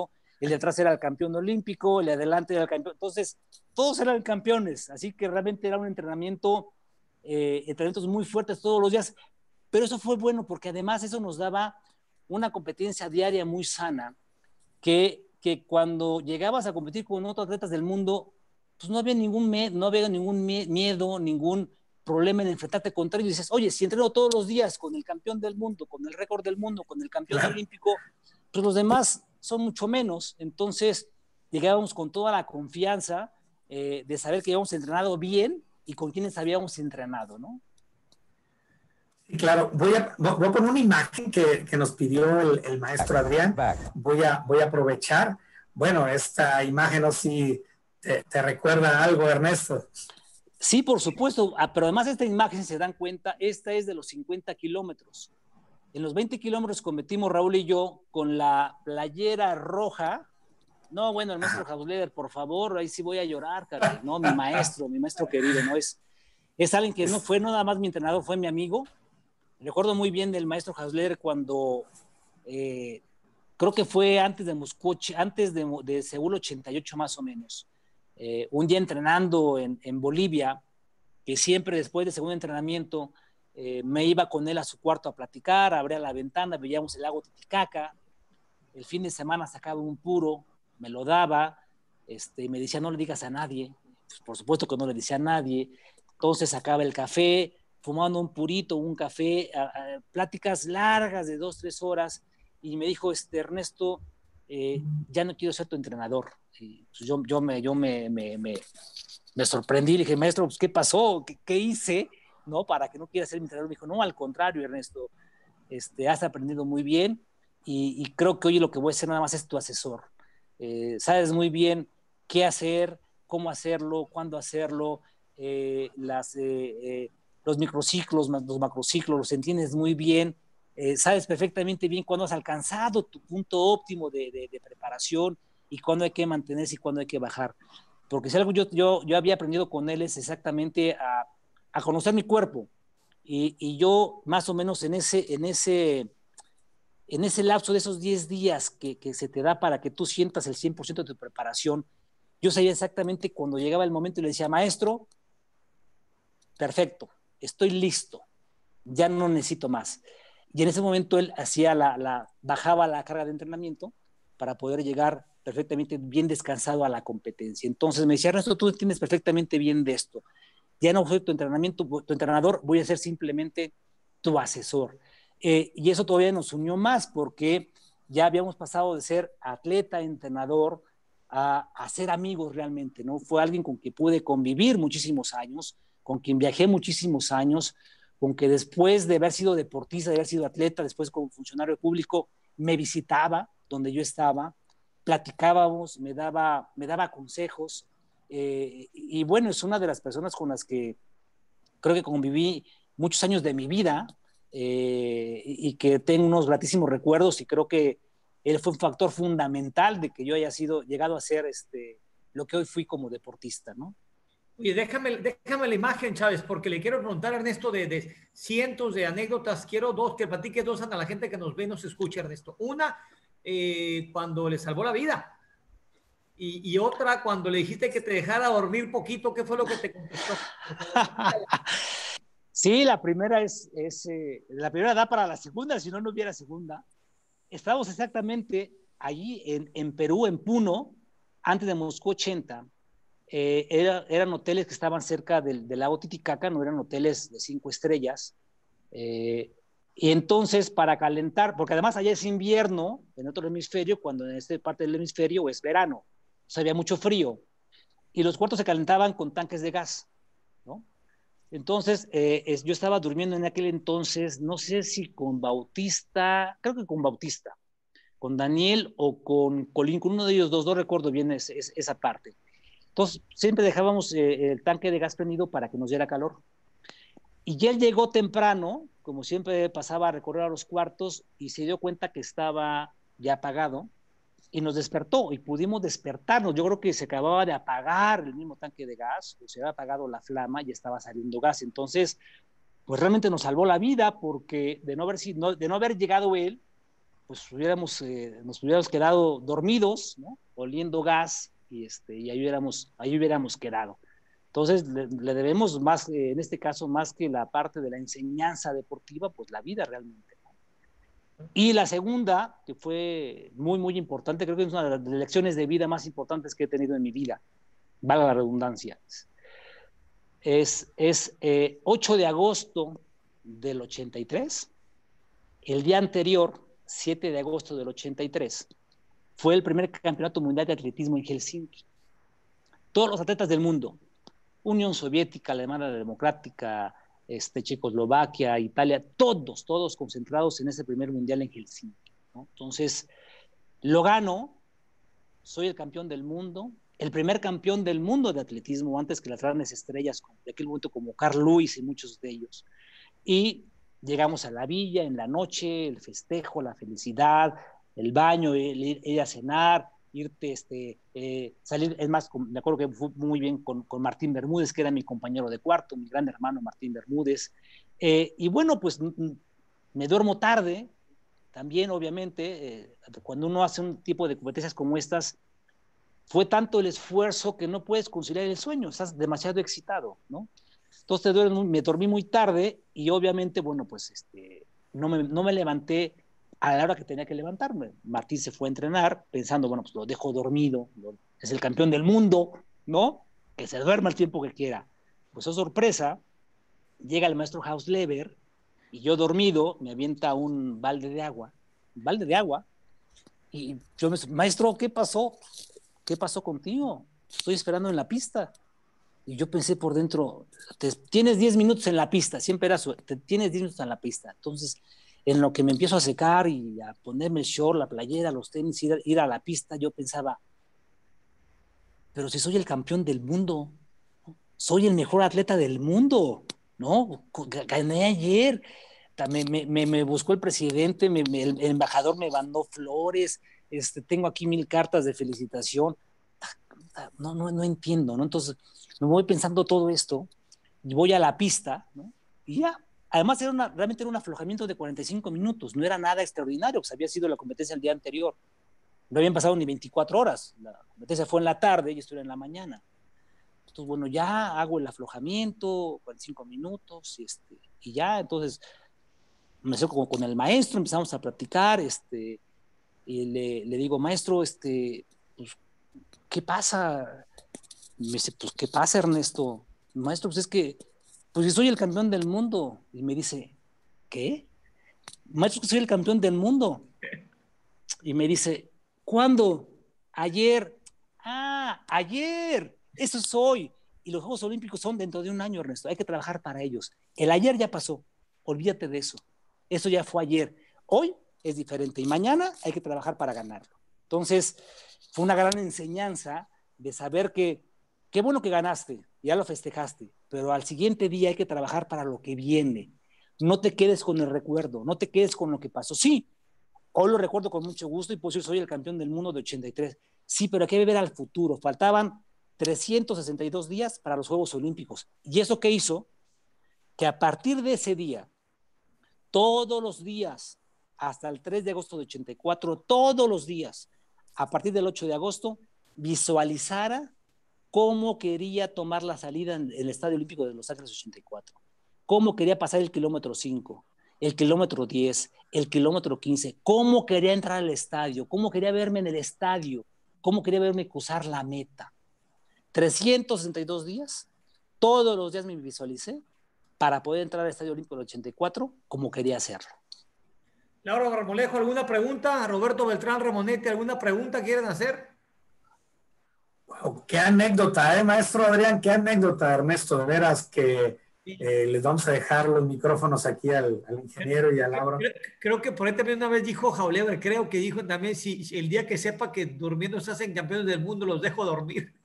el de atrás era el campeón olímpico, el de adelante era el campeón. Entonces, todos eran campeones, así que realmente era un entrenamientos muy fuertes todos los días. Pero eso fue bueno porque además eso nos daba una competencia diaria muy sana, que cuando llegabas a competir con otros atletas del mundo, pues no había ningún miedo, ningún problema en enfrentarte contra ellos. Y dices, oye, si entreno todos los días con el campeón del mundo, con el récord del mundo, con el campeón olímpico, pues los demás son mucho menos. Entonces llegábamos con toda la confianza de saber que habíamos entrenado bien y con quienes habíamos entrenado, ¿no? Sí, claro. Voy a poner una imagen que nos pidió el maestro Adrián. Voy a aprovechar. Bueno, esta imagen, no sé si te recuerda algo, Ernesto. Sí, por supuesto, pero además esta imagen, si se dan cuenta, esta es de los 50 kilómetros. En los 20 kilómetros competimos Raúl y yo con la playera roja. No, bueno, el maestro Hausler, por favor, ahí sí voy a llorar, caray. No, mi maestro querido, ¿no? Es alguien que no fue nada más mi entrenador, fue mi amigo. Recuerdo muy bien del maestro Hausler cuando, creo que fue antes de Moscú, antes de Seúl 88 más o menos. Un día entrenando en Bolivia, que siempre después de segundo entrenamiento me iba con él a su cuarto a platicar, abría la ventana, veíamos el lago Titicaca. El fin de semana sacaba un puro, me lo daba, y me decía, no le digas a nadie. Pues, por supuesto que no le decía a nadie. Entonces sacaba el café, fumando un purito, un café, pláticas largas de 2-3 horas, y me dijo, Ernesto, ya no quiero ser tu entrenador. Y pues yo me sorprendí, le dije, maestro, pues, ¿qué pasó? ¿Qué hice? ¿No? Para que no quiera ser mi entrenador. Me dijo, no, al contrario, Ernesto, has aprendido muy bien, y creo que hoy lo que voy a hacer nada más es tu asesor. Sabes muy bien qué hacer, cómo hacerlo, cuándo hacerlo, los microciclos, los macrociclos, los entiendes muy bien, sabes perfectamente bien cuándo has alcanzado tu punto óptimo de preparación y cuándo hay que mantenerse y cuándo hay que bajar. Porque si algo yo había aprendido con él es exactamente a conocer mi cuerpo, y yo más o menos en ese lapso de esos 10 días que se te da para que tú sientas el 100% de tu preparación, yo sabía exactamente cuando llegaba el momento y le decía, maestro, perfecto, estoy listo, ya no necesito más. Y en ese momento él bajaba la carga de entrenamiento para poder llegar perfectamente bien descansado a la competencia. Entonces me decía, Ernesto, tú entiendes perfectamente bien de esto. Ya no soy tu entrenador, voy a ser simplemente tu asesor. Y eso todavía nos unió más porque ya habíamos pasado de ser atleta, entrenador, a ser amigos realmente, ¿no? Fue alguien con quien pude convivir muchísimos años, con quien viajé muchísimos años, con que después de haber sido deportista, de haber sido atleta, después como funcionario público, me visitaba donde yo estaba, platicábamos, me daba consejos, y bueno, es una de las personas con las que creo que conviví muchos años de mi vida, y que tengo unos gratísimos recuerdos, y creo que él fue un factor fundamental de que yo haya llegado a ser lo que hoy fui como deportista, ¿no? Oye, déjame la imagen, Chávez, porque le quiero preguntar a Ernesto de cientos de anécdotas. Quiero que platique dos a la gente que nos ve y nos escucha, Ernesto. Una, cuando le salvó la vida. Y otra, cuando le dijiste que te dejara dormir poquito, ¿qué fue lo que te contestó? Sí, la primera la primera da para la segunda, si no, no hubiera segunda. Estábamos exactamente allí en Perú, en Puno, antes de Moscú 80. Eran hoteles que estaban cerca del lago Titicaca, no eran hoteles de 5 estrellas. Y entonces, para calentar, porque además allá es invierno en otro hemisferio, cuando en esta parte del hemisferio es verano, o sea, había mucho frío, y los cuartos se calentaban con tanques de gas, ¿no? Entonces, yo estaba durmiendo en aquel entonces, no sé si con Bautista, creo que con Bautista, con Daniel o con Colín, con uno de ellos dos, no recuerdo bien esa parte. Entonces, siempre dejábamos el tanque de gas prendido para que nos diera calor. Y ya él llegó temprano, como siempre pasaba a recorrer a los cuartos, y se dio cuenta que estaba ya apagado, y nos despertó, y pudimos despertarnos. Yo creo que se acababa de apagar el mismo tanque de gas, o se había apagado la flama y estaba saliendo gas. Entonces, pues realmente nos salvó la vida, porque de no haber llegado él, pues nos hubiéramos quedado dormidos, ¿no? Oliendo gas, y ahí hubiéramos quedado. Entonces, le debemos más, en este caso, más que la parte de la enseñanza deportiva, pues la vida realmente, ¿no? Y la segunda, que fue muy, muy importante, creo que es una de las lecciones de vida más importantes que he tenido en mi vida, valga la redundancia, es 8 de agosto del 83, el día anterior, 7 de agosto del 83, fue el primer campeonato mundial de atletismo en Helsinki. Todos los atletas del mundo, Unión Soviética, Alemania Democrática, Checoslovaquia, Italia, todos concentrados en ese primer mundial en Helsinki, ¿no? Entonces, lo gano, soy el campeón del mundo, el primer campeón del mundo de atletismo, antes que las grandes estrellas de aquel momento como Carl Lewis y muchos de ellos. Y llegamos a la villa en la noche, el festejo, la felicidad, el baño, ir a cenar, irte, salir. Es más, me acuerdo que fue muy bien con Martín Bermúdez, que era mi compañero de cuarto, mi gran hermano Martín Bermúdez. Y bueno, pues me duermo tarde, también obviamente, cuando uno hace un tipo de competencias como estas, fue tanto el esfuerzo que no puedes conciliar el sueño, estás demasiado excitado, ¿no? Entonces me dormí muy tarde y obviamente, bueno, pues no me levanté a la hora que tenía que levantarme. Martín se fue a entrenar pensando, bueno, pues lo dejo dormido, es el campeón del mundo, ¿no? Que se duerma el tiempo que quiera. Pues, oh sorpresa, llega el maestro Hausleber y yo dormido me avienta un balde de agua, y yo me digo, maestro, ¿qué pasó? ¿Qué pasó contigo? Estoy esperando en la pista. Y yo pensé por dentro, tienes 10 minutos en la pista, siempre era tienes 10 minutos en la pista. Entonces, en lo que me empiezo a secar y a ponerme el short, la playera, los tenis, ir a la pista, yo pensaba, pero si soy el campeón del mundo, ¿no? Soy el mejor atleta del mundo, ¿no? Gané ayer. Me buscó el presidente, el embajador me mandó flores, tengo aquí 1000 cartas de felicitación. No entiendo, ¿no? Entonces me voy pensando todo esto y voy a la pista, ¿no? Y ya, además realmente era un aflojamiento de 45 minutos, no era nada extraordinario, pues había sido la competencia el día anterior, no habían pasado ni 24 horas, la competencia fue en la tarde y esto era en la mañana. Entonces, bueno, ya hago el aflojamiento, 45 minutos, y ya, entonces me acerco con el maestro, empezamos a platicar, y le digo, maestro, pues, ¿qué pasa? Me dice, pues, ¿qué pasa, Ernesto? Maestro, pues es que, pues soy el campeón del mundo. Y me dice, ¿qué? Maestro, que soy el campeón del mundo. Y me dice, ¿cuándo? Ayer. Ah, ayer. Eso es hoy. Y los Juegos Olímpicos son dentro de un año, Ernesto. Hay que trabajar para ellos. El ayer ya pasó. Olvídate de eso. Eso ya fue ayer. Hoy es diferente. Y mañana hay que trabajar para ganarlo. Entonces, fue una gran enseñanza de saber que qué bueno que ganaste, ya lo festejaste, pero al siguiente día hay que trabajar para lo que viene. No te quedes con el recuerdo, no te quedes con lo que pasó. Sí, hoy lo recuerdo con mucho gusto y pues yo soy el campeón del mundo de 83. Sí, pero hay que ver al futuro. Faltaban 362 días para los Juegos Olímpicos. ¿Y eso qué hizo? Que a partir de ese día, todos los días, hasta el 3 de agosto de 84, todos los días, a partir del 8 de agosto, visualizara cómo quería tomar la salida en el Estadio Olímpico de Los Ángeles 84, cómo quería pasar el kilómetro 5, el kilómetro 10, el kilómetro 15, cómo quería entrar al estadio, cómo quería verme en el estadio, cómo quería verme cruzar la meta. 362 días, todos los días me visualicé para poder entrar al Estadio Olímpico del 84 como quería hacerlo. Laura Marmolejo, ¿alguna pregunta? Roberto Beltrán Ramonetti, ¿alguna pregunta quieren hacer? Wow, qué anécdota, maestro Adrián, qué anécdota, Ernesto, de veras que les vamos a dejar los micrófonos aquí al ingeniero y a Laura. Creo que por ahí también una vez dijo Hauleber, creo que dijo también, si el día que sepa que durmiendo se hacen campeones del mundo, los dejo dormir.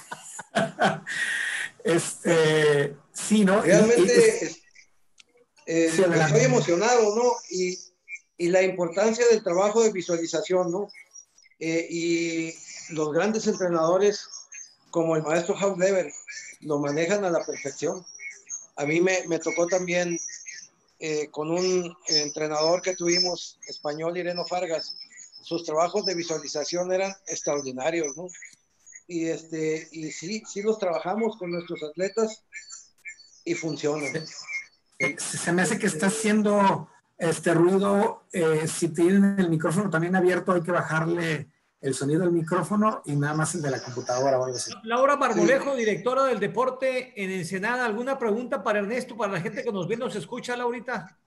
Sí, ¿no? Realmente estoy emocionado, ¿no? Y la importancia del trabajo de visualización, ¿no? Y los grandes entrenadores como el maestro Hausleber lo manejan a la perfección. A mí me tocó también con un entrenador que tuvimos, español, Ireno Fargas. Sus trabajos de visualización eran extraordinarios, ¿no? Y sí los trabajamos con nuestros atletas y funcionan. Se me hace que está haciendo ruido. Si tienen el micrófono también abierto, hay que bajarle el sonido del micrófono y nada más el de la computadora o algo así. Laura Marmolejo, sí, directora del deporte en Ensenada. ¿Alguna pregunta para Ernesto, para la gente que nos ve y nos escucha, Laurita?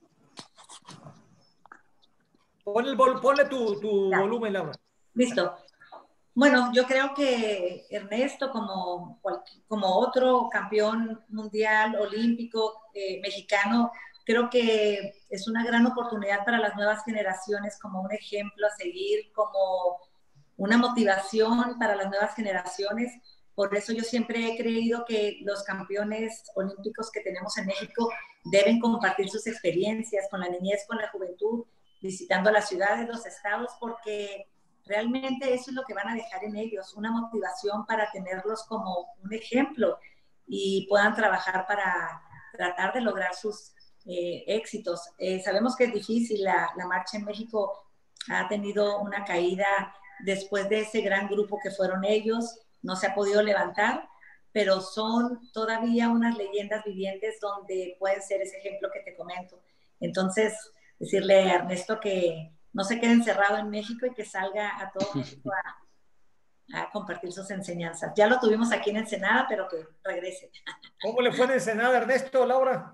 Ponle tu volumen, Laura. Listo. Bueno, yo creo que Ernesto, como otro campeón mundial, olímpico, mexicano, creo que es una gran oportunidad para las nuevas generaciones, como un ejemplo a seguir, como una motivación para las nuevas generaciones. Por eso yo siempre he creído que los campeones olímpicos que tenemos en México deben compartir sus experiencias con la niñez, con la juventud, visitando las ciudades, los estados, porque realmente eso es lo que van a dejar en ellos, una motivación para tenerlos como un ejemplo y puedan trabajar para tratar de lograr sus éxitos. Sabemos que es difícil, la marcha en México ha tenido una caída después de ese gran grupo que fueron ellos, no se ha podido levantar, pero son todavía unas leyendas vivientes donde pueden ser ese ejemplo que te comento. Entonces, decirle a Ernesto que no se quede encerrado en México y que salga a todo México a compartir sus enseñanzas. Ya lo tuvimos aquí en Ensenada, pero que regrese. ¿Cómo le fue en Ensenada, Ernesto, Laura?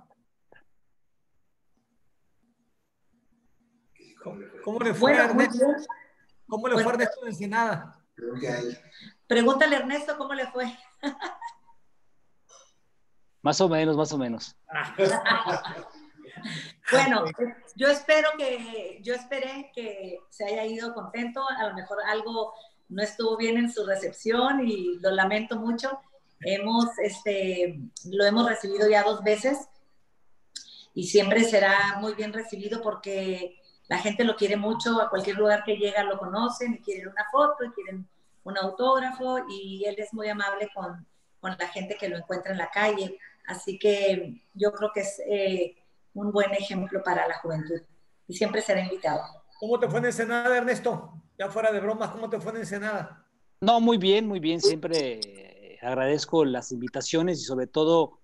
¿Cómo le fue, bueno, Ernesto? ¿Cómo le fue, Ernesto, en Ensenada? Pregúntale, Ernesto, ¿cómo le fue? Más o menos. Bueno, yo esperé que se haya ido contento. A lo mejor algo no estuvo bien en su recepción y lo lamento mucho. Lo hemos recibido ya 2 veces y siempre será muy bien recibido porque la gente lo quiere mucho. A cualquier lugar que llega lo conocen y quieren una foto y quieren un autógrafo, y él es muy amable con la gente que lo encuentra en la calle. Así que yo creo que es un buen ejemplo para la juventud y siempre será invitado. ¿Cómo te fue en Ensenada, Ernesto? Ya fuera de bromas, ¿cómo te fue en Ensenada? No, muy bien. Siempre agradezco las invitaciones y sobre todo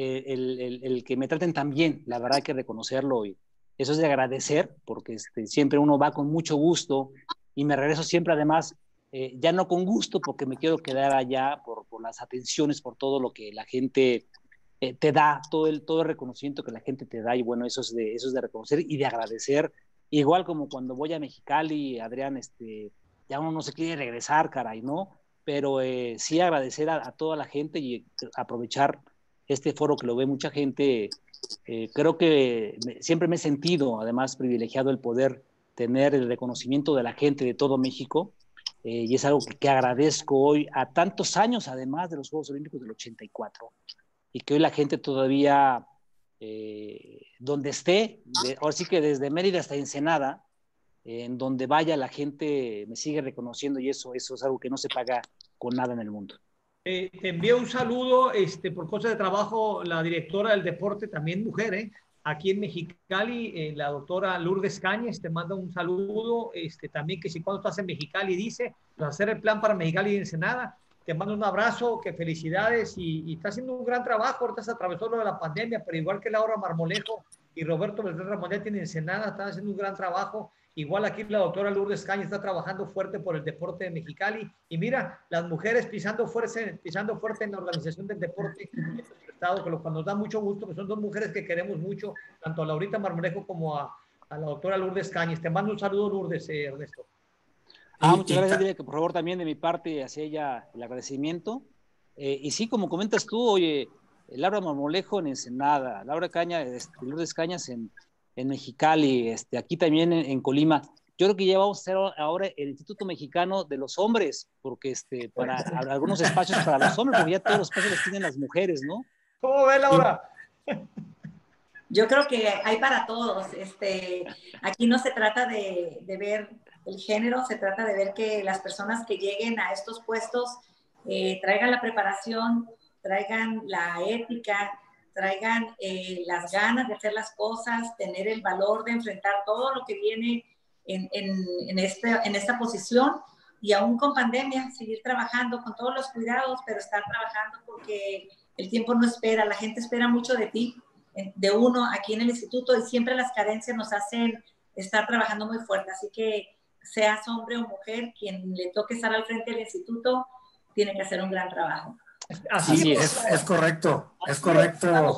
el que me traten tan bien. La verdad hay que reconocerlo y eso es de agradecer porque siempre uno va con mucho gusto y me regreso siempre además, ya no con gusto porque me quiero quedar allá por las atenciones, por todo lo que la gente te da, todo el reconocimiento que la gente te da, y bueno, eso es de reconocer y de agradecer. Igual como cuando voy a Mexicali, Adrián, ya uno no se quiere regresar, caray, ¿no? Pero sí agradecer a toda la gente y aprovechar este foro que lo ve mucha gente. Creo que siempre me he sentido, además, privilegiado el poder tener el reconocimiento de la gente de todo México, y es algo que agradezco hoy, a tantos años, además de los Juegos Olímpicos del 84, y que hoy la gente todavía, donde esté, ahora sí que desde Mérida hasta Ensenada, en donde vaya la gente me sigue reconociendo, y eso es algo que no se paga con nada en el mundo. Te envío un saludo por cosas de trabajo, la directora del deporte, también mujer, aquí en Mexicali, la doctora Lourdes Cañas, te manda un saludo, también que si cuando estás en Mexicali dice, pues hacer el plan para Mexicali y Ensenada. Te mando un abrazo, que felicidades, y está haciendo un gran trabajo. Ahorita se atravesó lo de la pandemia, pero igual que Laura Marmolejo y Roberto Beltrán Ramonet en Ensenada, están haciendo un gran trabajo. Igual aquí la doctora Lourdes Cañas está trabajando fuerte por el deporte de Mexicali. Y mira, las mujeres pisando fuerte en la organización del deporte en el estado, que nos da mucho gusto, que son 2 mujeres que queremos mucho, tanto a Laurita Marmolejo como a la doctora Lourdes Cañas. Te mando un saludo, Lourdes, Ernesto. Muchas gracias, dile que por favor también de mi parte hacia ella el agradecimiento. Y sí, como comentas tú, oye, Laura Marmolejo en Ensenada, Lourdes Cañas en Mexicali, aquí también en Colima. Yo creo que ya vamos a hacer ahora el Instituto Mexicano de los Hombres, porque para algunos espacios para los hombres, porque ya todos los espacios los tienen las mujeres, ¿no? ¿Cómo ves, Laura? Yo creo que hay para todos. Aquí no se trata de ver el género, se trata de ver que las personas que lleguen a estos puestos traigan la preparación, traigan la ética, traigan las ganas de hacer las cosas, tener el valor de enfrentar todo lo que viene en esta posición, y aún con pandemia, seguir trabajando con todos los cuidados, pero estar trabajando porque el tiempo no espera, la gente espera mucho de ti, de uno aquí en el instituto, y siempre las carencias nos hacen estar trabajando muy fuerte, así que seas hombre o mujer, quien le toque estar al frente del instituto, tiene que hacer un gran trabajo. Así es correcto, es correcto.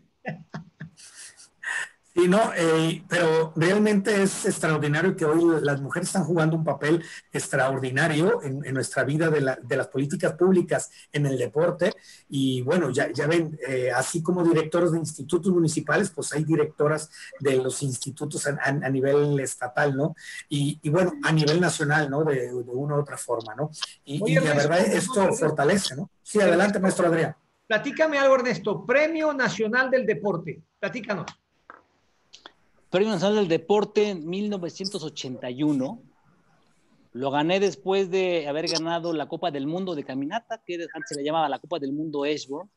Sí, no, pero realmente es extraordinario que hoy las mujeres están jugando un papel extraordinario en nuestra vida de las políticas públicas en el deporte. Y bueno, ya ven, así como directores de institutos municipales, pues hay directoras de los institutos a nivel estatal, ¿no? Y bueno, a nivel nacional, ¿no? De una u otra forma, ¿no? Y la verdad, esto fortalece, ¿no? Sí, adelante, maestro Adrián. Platícame algo, Ernesto. Premio Nacional del Deporte. Platícanos. Premio Nacional del Deporte en 1981. Lo gané después de haber ganado la Copa del Mundo de Caminata, que antes se le llamaba la Copa del Mundo Ashburn.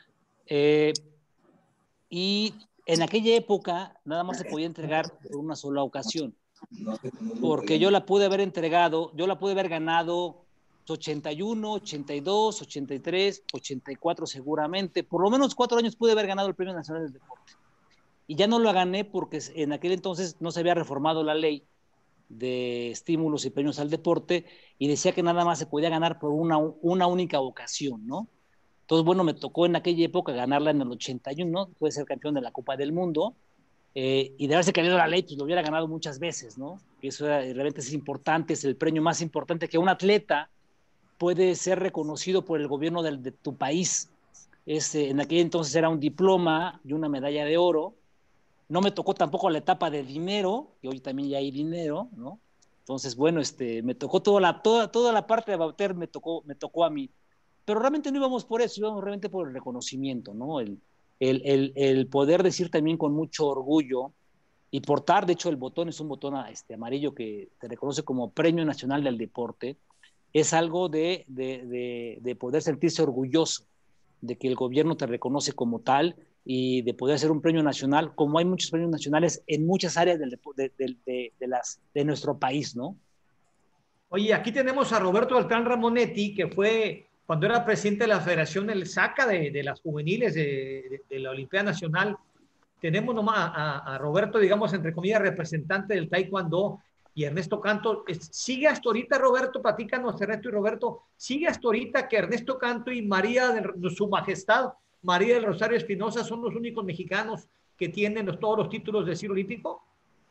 Y en aquella época nada más se podía entregar por una sola ocasión, porque yo la pude haber ganado 81, 82, 83, 84 seguramente. Por lo menos 4 años pude haber ganado el Premio Nacional del Deporte. Y ya no lo gané porque en aquel entonces no se había reformado la ley de estímulos y premios al deporte, y decía que nada más se podía ganar por una única ocasión, ¿no? Entonces, bueno, me tocó en aquella época ganarla en el 81, ¿no? Pude ser campeón de la Copa del Mundo, y de haberse cambiado la ley, pues lo hubiera ganado muchas veces, ¿no? Y eso realmente es importante, es el premio más importante que un atleta puede ser reconocido por el gobierno de tu país. En aquel entonces era un diploma y una medalla de oro. No me tocó tampoco la etapa de dinero, que hoy también ya hay dinero, ¿no? Entonces, bueno, me tocó toda la parte de amateur, me tocó a mí. Pero realmente no íbamos por eso, íbamos realmente por el reconocimiento, ¿no? El poder decir también con mucho orgullo y portar, de hecho, el botón es un botón amarillo que te reconoce como Premio Nacional del Deporte, es algo de poder sentirse orgulloso de que el gobierno te reconoce como tal, y de poder hacer un premio nacional, como hay muchos premios nacionales en muchas áreas de nuestro país, ¿no? Oye, aquí tenemos a Roberto Beltrán Ramonetti, que fue, cuando era presidente de la Federación del SACA de las juveniles de la Olimpiada Nacional. Tenemos nomás a Roberto, digamos, entre comillas, representante del Taekwondo, y Ernesto Canto. ¿Sigue hasta ahorita, Roberto? Platícanos, Ernesto y Roberto. ¿Sigue hasta ahorita que Ernesto Canto y María de Su Majestad María del Rosario Espinosa son los únicos mexicanos que tienen todos los títulos del ciclo olímpico?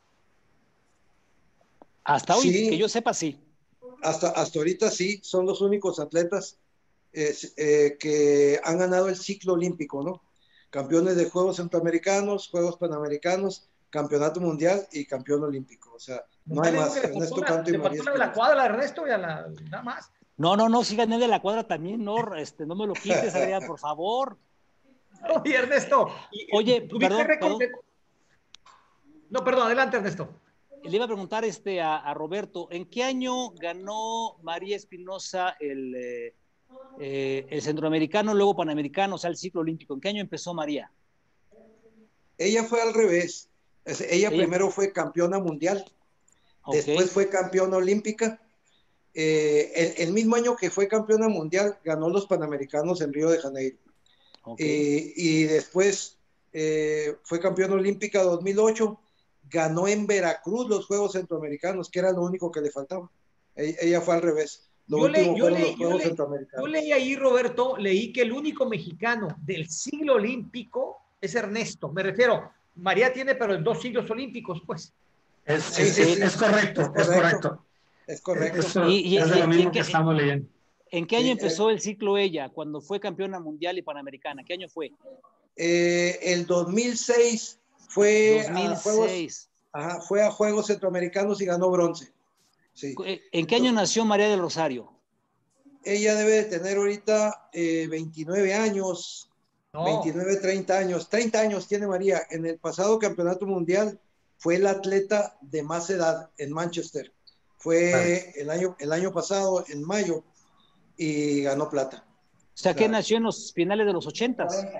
Hasta hoy, sí, que yo sepa, sí. Hasta ahorita sí, son los únicos atletas que han ganado el ciclo olímpico, ¿no? Campeones de Juegos Centroamericanos, Juegos Panamericanos, Campeonato Mundial y Campeón Olímpico. O sea, no hay más. Ernesto Canto y María Espinosa. ¿De la cuadra, Ernesto? Nada más. No, sí gané de la cuadra también, no me lo quites, Adrián, por favor. Oye, Ernesto. Oye, perdón. No, perdón, adelante, Ernesto. Le iba a preguntar a Roberto, ¿en qué año ganó María Espinosa el centroamericano, luego panamericano, o sea, el ciclo olímpico? ¿En qué año empezó María? Ella fue al revés. Ella primero fue campeona mundial, después fue campeona olímpica. El mismo año que fue campeona mundial, ganó los Panamericanos en Río de Janeiro. Y después fue campeona olímpica 2008, ganó en Veracruz los Juegos Centroamericanos, que era lo único que le faltaba. Ella fue al revés. Yo leí ahí, Roberto, leí que el único mexicano del siglo olímpico es Ernesto. Me refiero, María tiene, pero en 2 siglos olímpicos, pues. Es correcto, es correcto. Es correcto. Es de lo mismo que estamos leyendo. ¿En qué año empezó el ciclo ella, cuando fue campeona mundial y panamericana? ¿Qué año fue? El 2006 fue 2006. Fue a Juegos Centroamericanos y ganó bronce. Sí. ¿En qué año nació María del Rosario? Ella debe de tener ahorita 29 años, 29, 30 años. 30 años tiene María. En el pasado campeonato mundial fue la atleta de más edad en Manchester. Fue el año pasado, en mayo, y ganó plata. O sea, que nació en los finales de los 80s.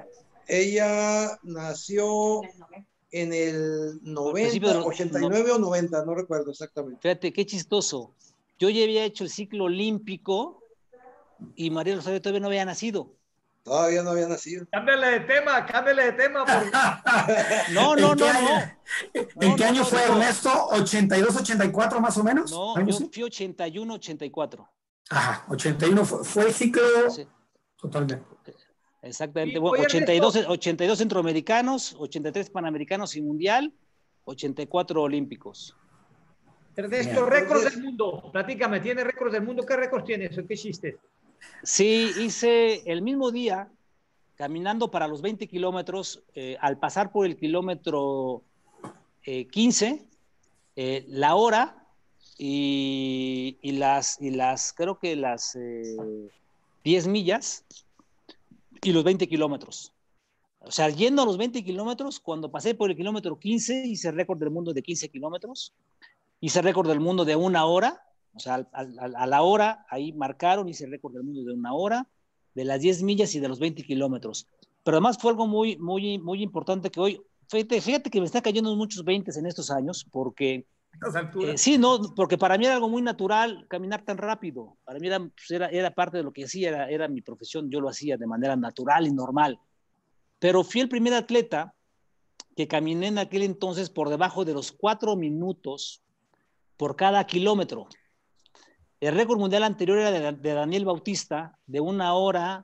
Ella nació en el 90, 89 o 90, no recuerdo exactamente. Fíjate, qué chistoso. Yo ya había hecho el ciclo olímpico y María Rosario todavía no había nacido. Todavía no había nacido. Cámbiale de tema. Porque... No. ¿En qué año fue Ernesto? ¿82, 84 más o menos? No, yo fui 81, 84. Ajá, 81 fue el ciclo sí. Totalmente. Exactamente. Bueno, 82 centroamericanos, 83 panamericanos y mundial, 84 olímpicos. Ernesto, récords del mundo. Platícame, ¿tiene récords del mundo? ¿Qué récords tienes? ¿Qué hiciste? Sí, hice el mismo día, caminando para los 20 kilómetros, al pasar por el kilómetro 15, la hora y las creo que las 10 millas y los 20 kilómetros. O sea, yendo a los 20 kilómetros, cuando pasé por el kilómetro 15, hice récord del mundo de 15 kilómetros, hice récord del mundo de 1 hora, o sea, a la hora, ahí marcaron, hice récord del mundo de 1 hora, de las 10 millas y de los 20 kilómetros. Pero además fue algo muy importante que hoy, fíjate que me está cayendo muchos 20 en estos años, porque sí, no, porque para mí era algo muy natural caminar tan rápido. Para mí era parte de lo que hacía, era mi profesión, yo lo hacía de manera natural y normal. Pero fui el primer atleta que caminé en aquel entonces por debajo de los 4 minutos por cada kilómetro. El récord mundial anterior era de Daniel Bautista, de 1 hora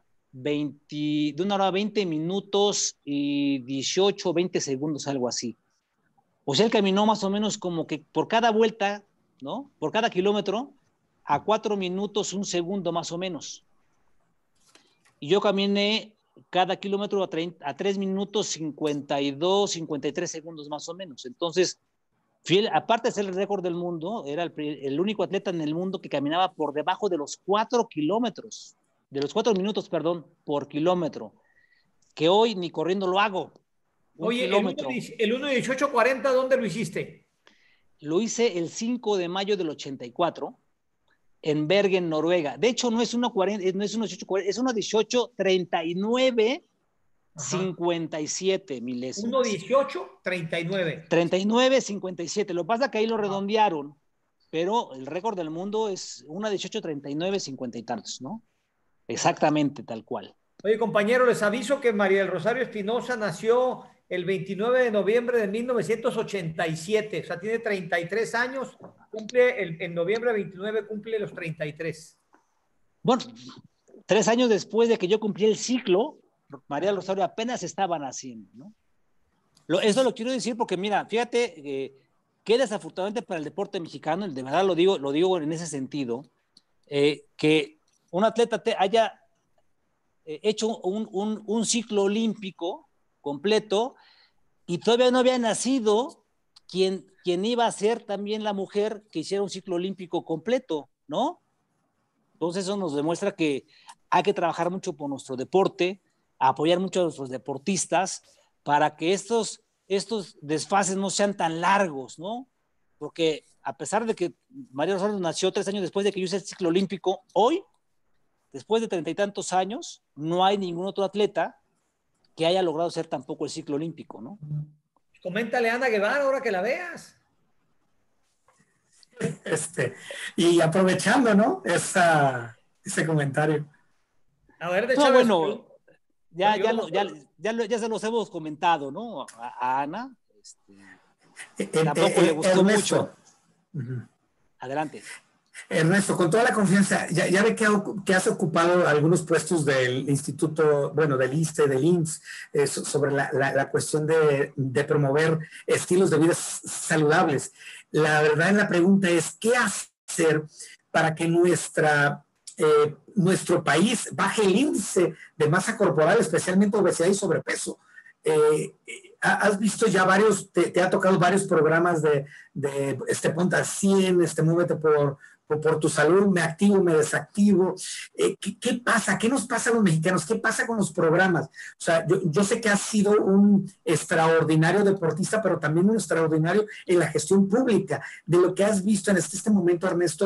20 minutos y 18 o 20 segundos, algo así. O sea, él caminó más o menos como que por cada vuelta, ¿no? Por cada kilómetro, a 4 minutos, 1 segundo más o menos. Y yo caminé cada kilómetro a 3 minutos 52, 53 segundos más o menos. Entonces, aparte de ser el récord del mundo, era el único atleta en el mundo que caminaba por debajo de los 4 kilómetros, de los 4 minutos, perdón, por kilómetro, que hoy ni corriendo lo hago. Oye, el 1:18:40, ¿dónde lo hiciste? Lo hice el 5 de mayo del 84 en Bergen, Noruega. De hecho, no es 1:40, no es 1:18:40, es 1:18:39, 57 milésimas. 1:18:39. 39:57. Lo que pasa es que ahí lo redondearon, pero el récord del mundo es 1:18:39, 50 y tantos, ¿no? Exactamente, tal cual. Oye, compañero, les aviso que María del Rosario Espinosa nació el 29 de noviembre de 1987, o sea, tiene 33 años, en noviembre 29 cumple los 33. Bueno, 3 años después de que yo cumplí el ciclo, María del Rosario apenas estaba naciendo, ¿no? Eso lo quiero decir porque, mira, fíjate que desafortunadamente para el deporte mexicano, de verdad lo digo en ese sentido, que un atleta haya hecho un ciclo olímpico completo y todavía no había nacido quien iba a ser también la mujer que hiciera un ciclo olímpico completo, ¿no? Entonces eso nos demuestra que hay que trabajar mucho por nuestro deporte, apoyar mucho a nuestros deportistas para que estos desfases no sean tan largos, ¿no? Porque a pesar de que María Rosario nació 3 años después de que yo hice el ciclo olímpico, hoy, después de 30 y tantos años, no hay ningún otro atleta que haya logrado hacer tampoco el ciclo olímpico, ¿no? Coméntale a Ana Guevara ahora que la veas. Y aprovechando, ¿no? Ese comentario. A ver, de no, Chávez, bueno, ya se los hemos comentado, ¿no? A Ana. Tampoco le gustó mucho. Adelante. Ernesto, con toda la confianza, ya ve que has ocupado algunos puestos del instituto, bueno, del ISSSTE, del IMSS, sobre la cuestión de promover estilos de vida saludables. La verdad, la pregunta es, ¿qué hacer para que nuestro país baje el índice de masa corporal, especialmente obesidad y sobrepeso? Has visto ya varios, te ha tocado varios programas de Ponte al 100, Muévete por tu salud, me activo, me desactivo. ¿Qué pasa? ¿Qué nos pasa a los mexicanos? ¿Qué pasa con los programas? O sea, yo sé que has sido un extraordinario deportista, pero también un extraordinario en la gestión pública. De lo que has visto en este momento, Ernesto,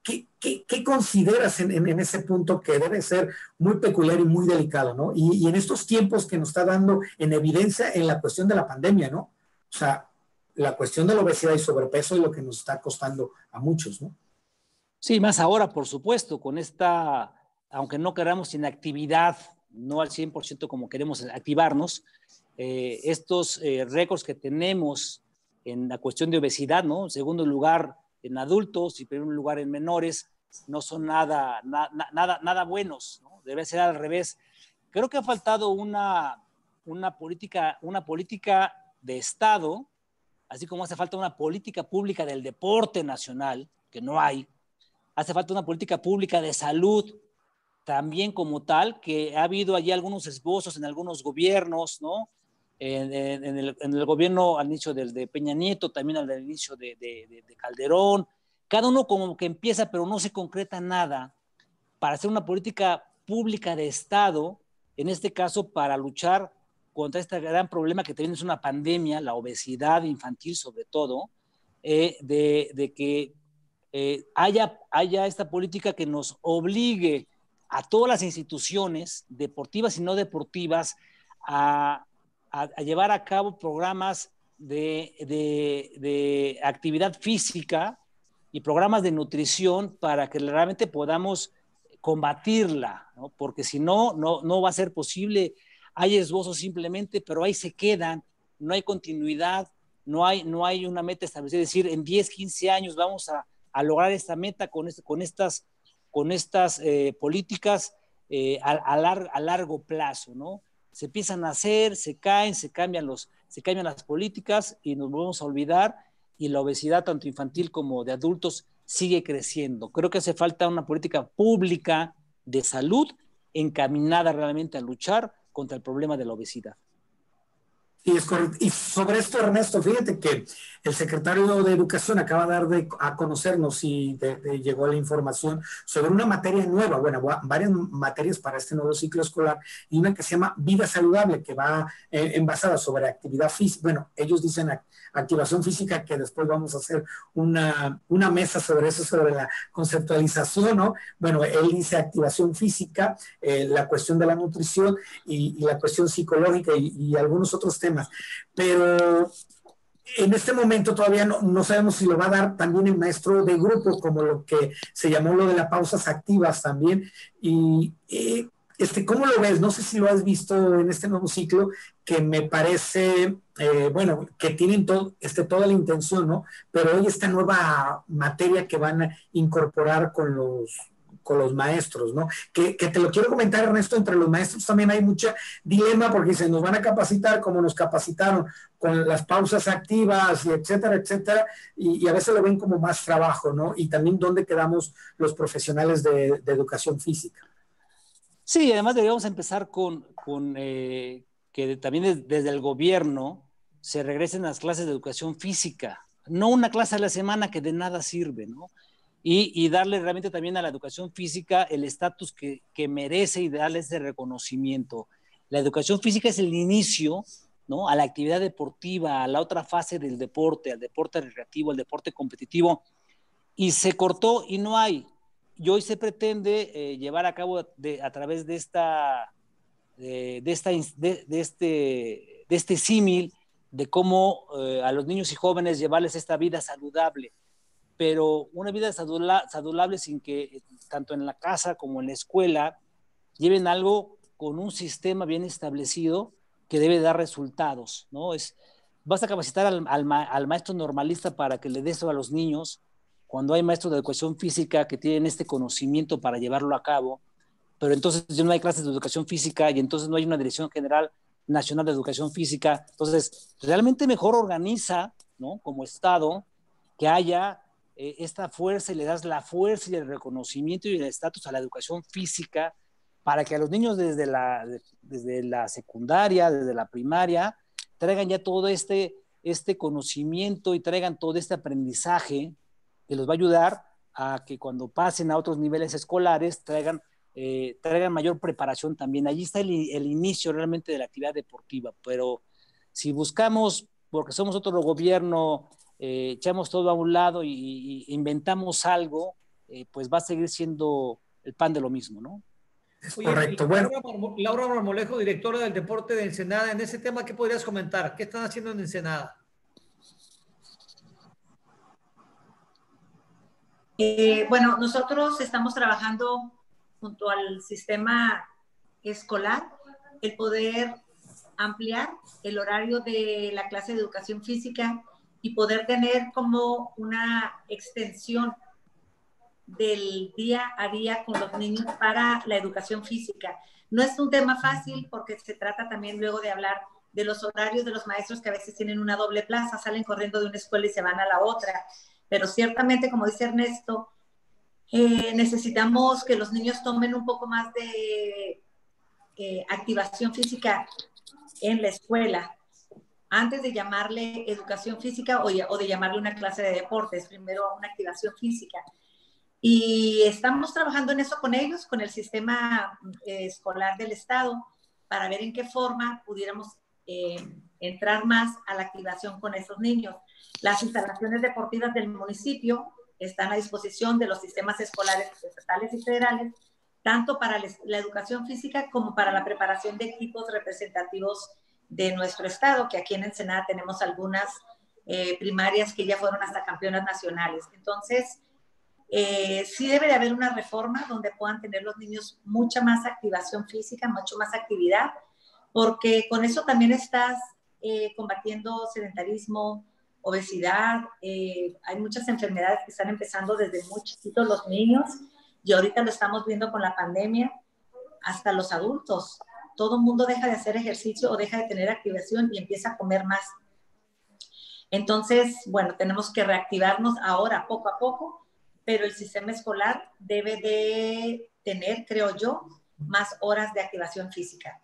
¿Qué consideras en ese punto que debe ser muy peculiar y muy delicado, ¿no? Y en estos tiempos que nos está dando en evidencia en la cuestión de la pandemia, ¿no? O sea, la cuestión de la obesidad y sobrepeso y lo que nos está costando a muchos, ¿no? Sí, más ahora, por supuesto, con esta, aunque no queramos inactividad, no al 100% como queremos activarnos, estos récords que tenemos en la cuestión de obesidad, ¿no? En segundo lugar en adultos y en primer lugar en menores, no son nada buenos, ¿no? Debe ser al revés. Creo que ha faltado una política de Estado, así como hace falta una política pública del deporte nacional, que no hay. Hace falta una política pública de salud también como tal, que ha habido allí algunos esbozos en algunos gobiernos, ¿no? En el gobierno al inicio de Peña Nieto, también al inicio de Calderón. Cada uno como que empieza, pero no se concreta nada para hacer una política pública de Estado, en este caso para luchar contra este gran problema que también es una pandemia, la obesidad infantil sobre todo, de que haya esta política que nos obligue a todas las instituciones deportivas y no deportivas a llevar a cabo programas de actividad física y programas de nutrición para que realmente podamos combatirla, ¿no? Porque si no va a ser posible. Hay esbozos simplemente, pero ahí se quedan, no hay continuidad, no hay una meta establecida, es decir, en 10, 15 años vamos a lograr esta meta con estas políticas a largo plazo, ¿no? Se empiezan a hacer, se cambian las políticas y nos volvemos a olvidar, y la obesidad tanto infantil como de adultos sigue creciendo. Creo que hace falta una política pública de salud encaminada realmente a luchar contra el problema de la obesidad. Sí, es correcto. Y sobre esto, Ernesto, fíjate que el secretario de Educación acaba de dar a conocernos y llegó la información sobre una materia nueva, bueno, varias materias para este nuevo ciclo escolar, y una que se llama Vida Saludable, que va envasada sobre actividad física. Bueno, ellos dicen activación física, que después vamos a hacer una mesa sobre eso, sobre la conceptualización, ¿no? Bueno, él dice activación física, la cuestión de la nutrición y la cuestión psicológica y algunos otros temas. Pero en este momento todavía no sabemos si lo va a dar también el maestro de grupo, como lo que se llamó lo de las pausas activas también. Y ¿cómo lo ves? No sé si lo has visto en este nuevo ciclo, que me parece, bueno, que tienen toda la intención, ¿no? Pero hoy esta nueva materia que van a incorporar con los maestros, ¿no? Que te lo quiero comentar, Ernesto, entre los maestros también hay mucha dilema, porque se nos van a capacitar como nos capacitaron con las pausas activas, y etcétera, etcétera, y a veces lo ven como más trabajo, ¿no? Y también dónde quedamos los profesionales de educación física. Sí, además deberíamos empezar con que también desde el gobierno se regresen las clases de educación física, no una clase a la semana que de nada sirve, ¿no? Y darle realmente también a la educación física el estatus que merece y darle ese reconocimiento. La educación física es el inicio, ¿no?, a la actividad deportiva, a la otra fase del deporte, al deporte recreativo, al deporte competitivo, y se cortó y no hay. Y hoy se pretende llevar a cabo a través de este símil de cómo a los niños y jóvenes llevarles esta vida saludable, pero una vida saludable sin que tanto en la casa como en la escuela lleven algo con un sistema bien establecido que debe dar resultados, ¿no? Vas a capacitar al maestro normalista para que le dé eso a los niños, cuando hay maestros de educación física que tienen este conocimiento para llevarlo a cabo, pero entonces ya no hay clases de educación física y entonces no hay una Dirección General Nacional de Educación Física. Entonces, realmente mejor organiza, ¿no?, como Estado, que haya esta fuerza, y le das la fuerza y el reconocimiento y el estatus a la educación física para que a los niños desde la secundaria, desde la primaria, traigan ya todo este conocimiento y traigan todo este aprendizaje que los va a ayudar a que cuando pasen a otros niveles escolares traigan mayor preparación también. Allí está el inicio realmente de la actividad deportiva, pero si buscamos, porque somos otro gobierno, echamos todo a un lado y inventamos algo, pues va a seguir siendo el pan de lo mismo, ¿no? Oye, correcto. Bueno, Laura Marmolejo, directora del deporte de Ensenada, en ese tema, ¿qué podrías comentar? ¿Qué están haciendo en Ensenada? Bueno, nosotros estamos trabajando junto al sistema escolar el poder ampliar el horario de la clase de educación física y poder tener como una extensión del día a día con los niños para la educación física. No es un tema fácil porque se trata también luego de hablar de los horarios de los maestros que a veces tienen una doble plaza, salen corriendo de una escuela y se van a la otra. Pero ciertamente, como dice Ernesto, necesitamos que los niños tomen un poco más de activación física en la escuela, antes de llamarle educación física o de llamarle una clase de deportes, primero una activación física. Y estamos trabajando en eso con ellos, con el sistema escolar del Estado, para ver en qué forma pudiéramos entrar más a la activación con esos niños. Las instalaciones deportivas del municipio están a disposición de los sistemas escolares estatales y federales, tanto para la educación física como para la preparación de equipos representativos de nuestro estado, que aquí en Ensenada tenemos algunas primarias que ya fueron hasta campeonas nacionales. Entonces, sí debe de haber una reforma donde puedan tener los niños mucha más activación física, mucho más actividad, porque con eso también estás combatiendo sedentarismo, obesidad, hay muchas enfermedades que están empezando desde muy chiquitos los niños y ahorita lo estamos viendo con la pandemia, hasta los adultos. Todo el mundo deja de hacer ejercicio o deja de tener activación y empieza a comer más. Entonces, bueno, tenemos que reactivarnos ahora poco a poco, pero el sistema escolar debe de tener, creo yo, más horas de activación física.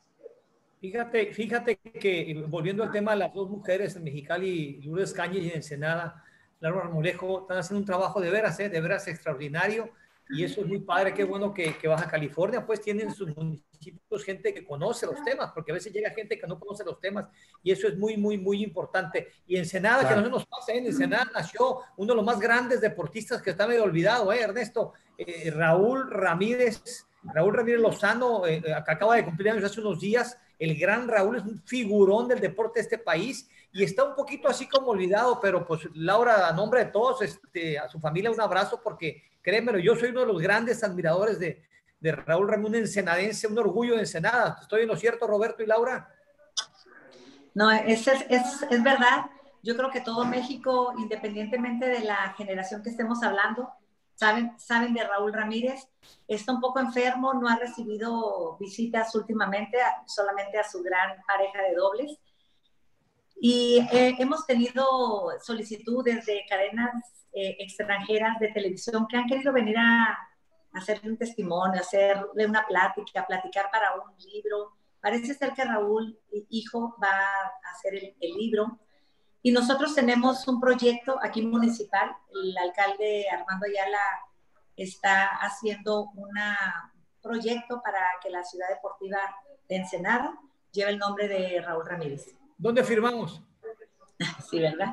Fíjate que, volviendo al tema de las dos mujeres en Mexicali, Lourdes Cañas y en Ensenada, Laura Marmolejo, están haciendo un trabajo de veras extraordinario, y eso es muy padre. Qué bueno que Baja California pues tiene en sus municipios gente que conoce los temas, porque a veces llega gente que no conoce los temas, y eso es muy importante. Y Ensenada, claro, que no se nos pase, en Ensenada nació uno de los más grandes deportistas que está medio olvidado, Ernesto, Raúl Ramírez Lozano, que acaba de cumplir años hace unos días. El gran Raúl es un figurón del deporte de este país y está un poquito así como olvidado, pero pues Laura, a nombre de todos, a su familia un abrazo, porque créemelo, yo soy uno de los grandes admiradores de Raúl Ramírez, un ensenadense, un orgullo de Ensenada. ¿Estoy en lo cierto, Roberto y Laura? No, es verdad. Yo creo que todo México, independientemente de la generación que estemos hablando, saben de Raúl Ramírez. Está un poco enfermo, no ha recibido visitas últimamente, solamente a su gran pareja de dobles. Y hemos tenido solicitudes de cadenas extranjeras de televisión que han querido venir a hacerle un testimonio, hacerle una plática, platicar para un libro. Parece ser que Raúl, hijo, va a hacer el libro. Y nosotros tenemos un proyecto aquí municipal. El alcalde Armando Ayala está haciendo un proyecto para que la ciudad deportiva de Ensenada lleve el nombre de Raúl Ramírez. ¿Dónde firmamos? Sí, ¿verdad?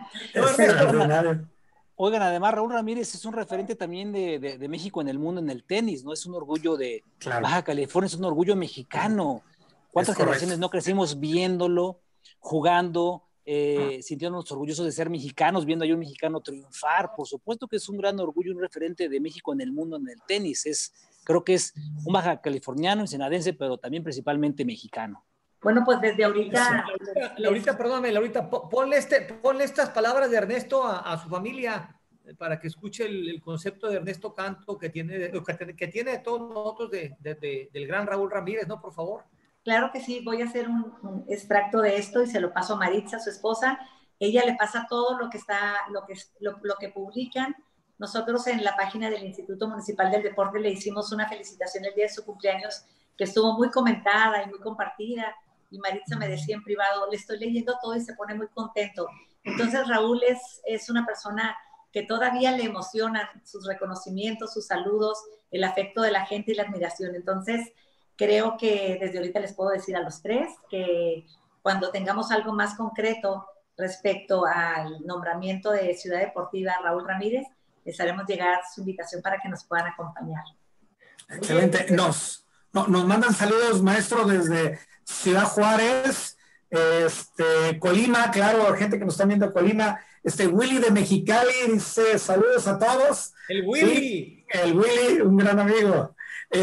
Oigan, además Raúl Ramírez es un referente también de México en el mundo, en el tenis, ¿no? Es un orgullo de Baja California, es un orgullo mexicano. ¿Cuántas generaciones no crecimos viéndolo, jugando, sintiéndonos orgullosos de ser mexicanos, viendo a un mexicano triunfar? Por supuesto que es un gran orgullo, un referente de México en el mundo en el tenis. Creo que es un baja californiano, ensenadense, pero también principalmente mexicano. Bueno, pues desde ahorita... Laurita, perdóname, Laurita, ponle estas palabras de Ernesto a su familia para que escuche el concepto de Ernesto Canto que tiene de todos nosotros del gran Raúl Ramírez, ¿no? Por favor. Claro que sí, voy a hacer un extracto de esto y se lo paso a Maritza, su esposa. Ella le pasa todo lo que publican. Nosotros en la página del Instituto Municipal del Deporte le hicimos una felicitación el día de su cumpleaños que estuvo muy comentada y muy compartida. Y Maritza me decía en privado, le estoy leyendo todo y se pone muy contento. Entonces Raúl es una persona que todavía le emocionan sus reconocimientos, sus saludos, el afecto de la gente y la admiración. Entonces creo que desde ahorita les puedo decir a los tres que cuando tengamos algo más concreto respecto al nombramiento de Ciudad Deportiva Raúl Ramírez, haremos llegar su invitación para que nos puedan acompañar. Excelente. Nos mandan saludos, maestro, desde Ciudad Juárez, Colima, claro, gente que nos está viendo en Colima. Willy de Mexicali dice saludos a todos. El Willy. Sí, el Willy, un gran amigo.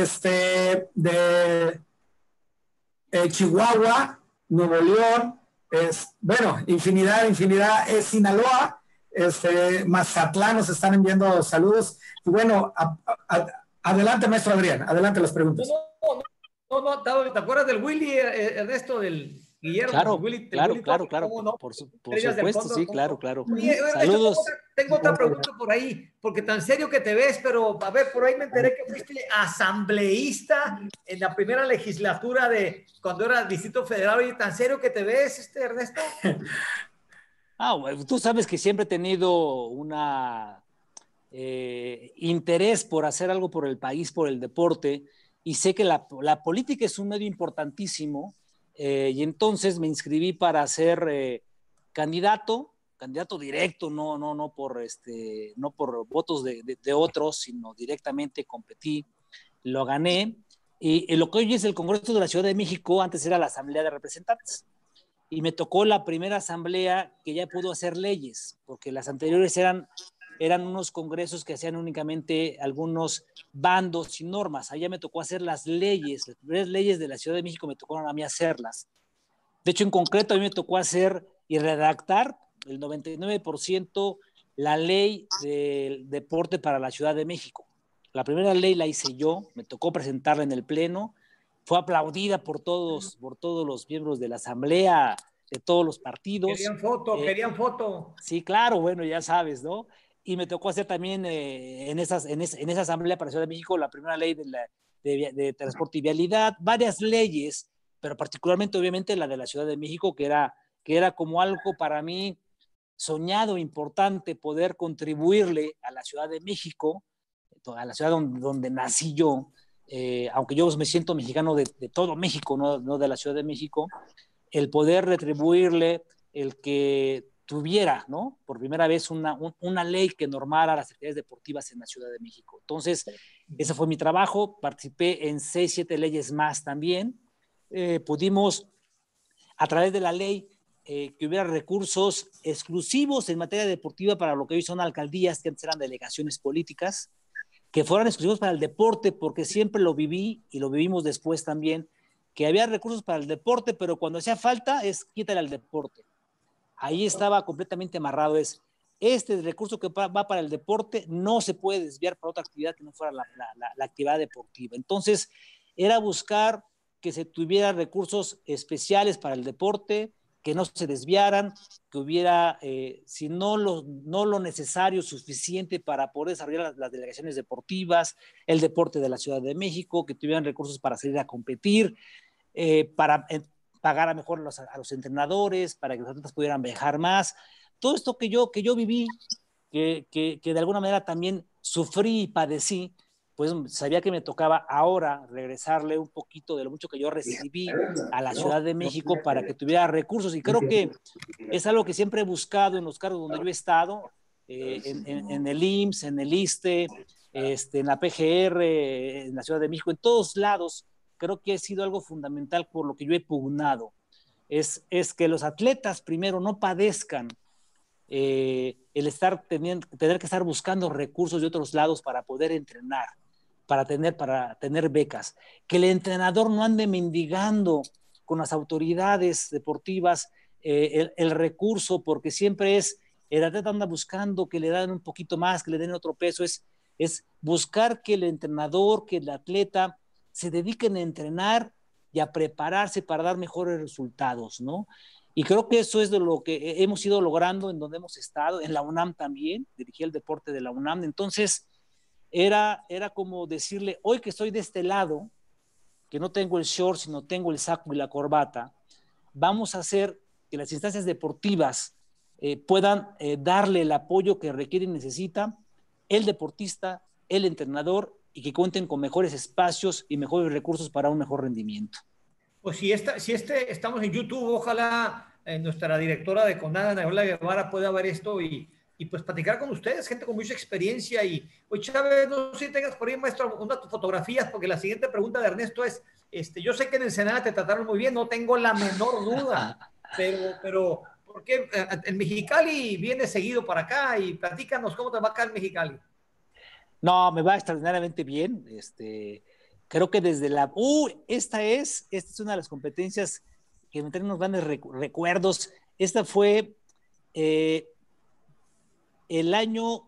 De Chihuahua, Nuevo León, bueno, infinidad, Sinaloa, Mazatlán nos están enviando saludos. Y bueno, adelante, maestro Adrián, adelante las preguntas. No, ¿te acuerdas del Willy, Ernesto, del Guillermo? Claro, Willy, claro, Willy, claro, ¿no? por supuesto, sí, claro. Oye, Saludos. Tengo otra pregunta por ahí, porque tan serio que te ves, pero a ver, por ahí me enteré que fuiste asambleísta en la primera legislatura de cuando era Distrito Federal. Oye, tan serio que te ves, Ernesto. Bueno, tú sabes que siempre he tenido una interés por hacer algo por el país, por el deporte, y sé que la política es un medio importantísimo, y entonces me inscribí para ser candidato directo, no por votos de otros, sino directamente competí, lo gané, y lo que hoy es el Congreso de la Ciudad de México, antes era la Asamblea de Representantes, y me tocó la primera asamblea que ya pudo hacer leyes, porque las anteriores eran unos congresos que hacían únicamente algunos bandos y normas. Allá me tocó hacer las primeras leyes de la Ciudad de México me tocaron a mí hacerlas. De hecho, en concreto, a mí me tocó hacer y redactar el 99% la ley del deporte para la Ciudad de México. La primera ley la hice yo, me tocó presentarla en el Pleno, fue aplaudida por todos los miembros de la Asamblea, de todos los partidos. Querían foto. Sí, claro, bueno, ya sabes, ¿no? Y me tocó hacer también en esa Asamblea para la Ciudad de México la primera ley de transporte y vialidad, varias leyes, pero particularmente, obviamente, la de la Ciudad de México, que era como algo para mí soñado, importante, poder contribuirle a la Ciudad de México, a la ciudad donde nací yo, aunque yo me siento mexicano de todo México, no de la Ciudad de México, el poder retribuirle, el que tuviera, ¿no? Por primera vez una ley que normara las actividades deportivas en la Ciudad de México. Entonces, ese fue mi trabajo. Participé en 6, 7 leyes más también. Pudimos, a través de la ley, que hubiera recursos exclusivos en materia deportiva para lo que hoy son alcaldías, que antes eran delegaciones políticas, que fueran exclusivos para el deporte, porque siempre lo viví y lo vivimos después también, que había recursos para el deporte, pero cuando hacía falta quítale al deporte. Ahí estaba completamente amarrado, este recurso que va para el deporte no se puede desviar para otra actividad que no fuera la actividad deportiva. Entonces, era buscar que se tuviera recursos especiales para el deporte, que no se desviaran, que hubiera, si no lo necesario, suficiente para poder desarrollar las delegaciones deportivas, el deporte de la Ciudad de México, que tuvieran recursos para salir a competir, para pagar a mejor a los entrenadores, para que los atletas pudieran viajar más. Todo esto que yo viví, que de alguna manera también sufrí y padecí, pues sabía que me tocaba ahora regresarle un poquito de lo mucho que yo recibí a la Ciudad de México para que tuviera recursos. Y creo que es algo que siempre he buscado en los cargos donde yo he estado, en el IMSS, en el ISSSTE, en la PGR, en la Ciudad de México, en todos lados. Creo que ha sido algo fundamental por lo que yo he pugnado. Es que los atletas primero no padezcan el tener que estar buscando recursos de otros lados para poder entrenar, para tener becas. Que el entrenador no ande mendigando con las autoridades deportivas el recurso, porque siempre el atleta anda buscando que le den un poquito más, que le den otro peso. Es buscar que el entrenador, que el atleta se dediquen a entrenar y a prepararse para dar mejores resultados, ¿no? Y creo que eso es de lo que hemos ido logrando en donde hemos estado, en la UNAM también, dirigí el deporte de la UNAM. Entonces, era como decirle, hoy que estoy de este lado, que no tengo el short, sino tengo el saco y la corbata, vamos a hacer que las instancias deportivas puedan darle el apoyo que requiere y necesita el deportista, el entrenador, y que cuenten con mejores espacios y mejores recursos para un mejor rendimiento. Pues estamos en YouTube, ojalá nuestra directora de CONADE, Ana Gabriela Guevara, pueda ver esto y y pues platicar con ustedes, gente con mucha experiencia. Y, oye, Chávez, no sé si tengas por ahí, maestro, unas fotografías, porque la siguiente pregunta de Ernesto es, yo sé que en Ensenada te trataron muy bien, no tengo la menor duda, pero ¿por qué en Mexicali viene seguido para acá? Y platícanos cómo te va acá en Mexicali. No, me va extraordinariamente bien. Creo que desde la... esta es una de las competencias que me traen unos grandes recuerdos. Esta fue el año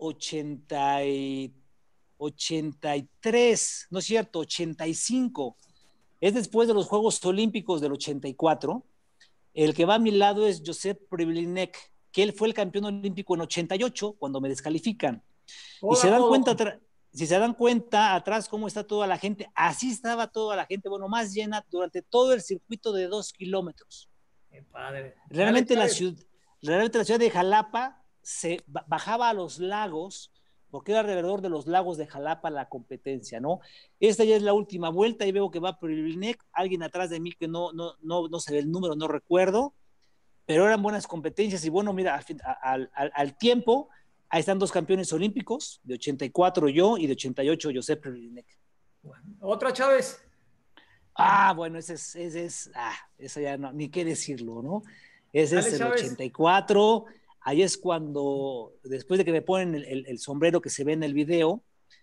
83, no es cierto, 85. Es después de los Juegos Olímpicos del 84. El que va a mi lado es Josep Priblinek, que él fue el campeón olímpico en 88, cuando me descalifican. Y si se dan cuenta atrás cómo está toda la gente, así estaba toda la gente, bueno, más llena durante todo el circuito de 2 kilómetros. Qué padre. Realmente la ciudad de Jalapa se bajaba a los lagos, porque era alrededor de los lagos de Jalapa la competencia, ¿no? Esta ya es la última vuelta y veo que va Priblinek, alguien atrás de mí que no se ve el número, no recuerdo, pero eran buenas competencias. Y bueno, mira, al tiempo, ahí están 2 campeones olímpicos, de 84 yo y de 88 Josep Priblinek. Bueno, otra, Chávez. Bueno, ese eso ya no, ni qué decirlo, ¿no? Ese es el Chávez. 84, ahí es cuando, después de que me ponen el sombrero que se ve en el video,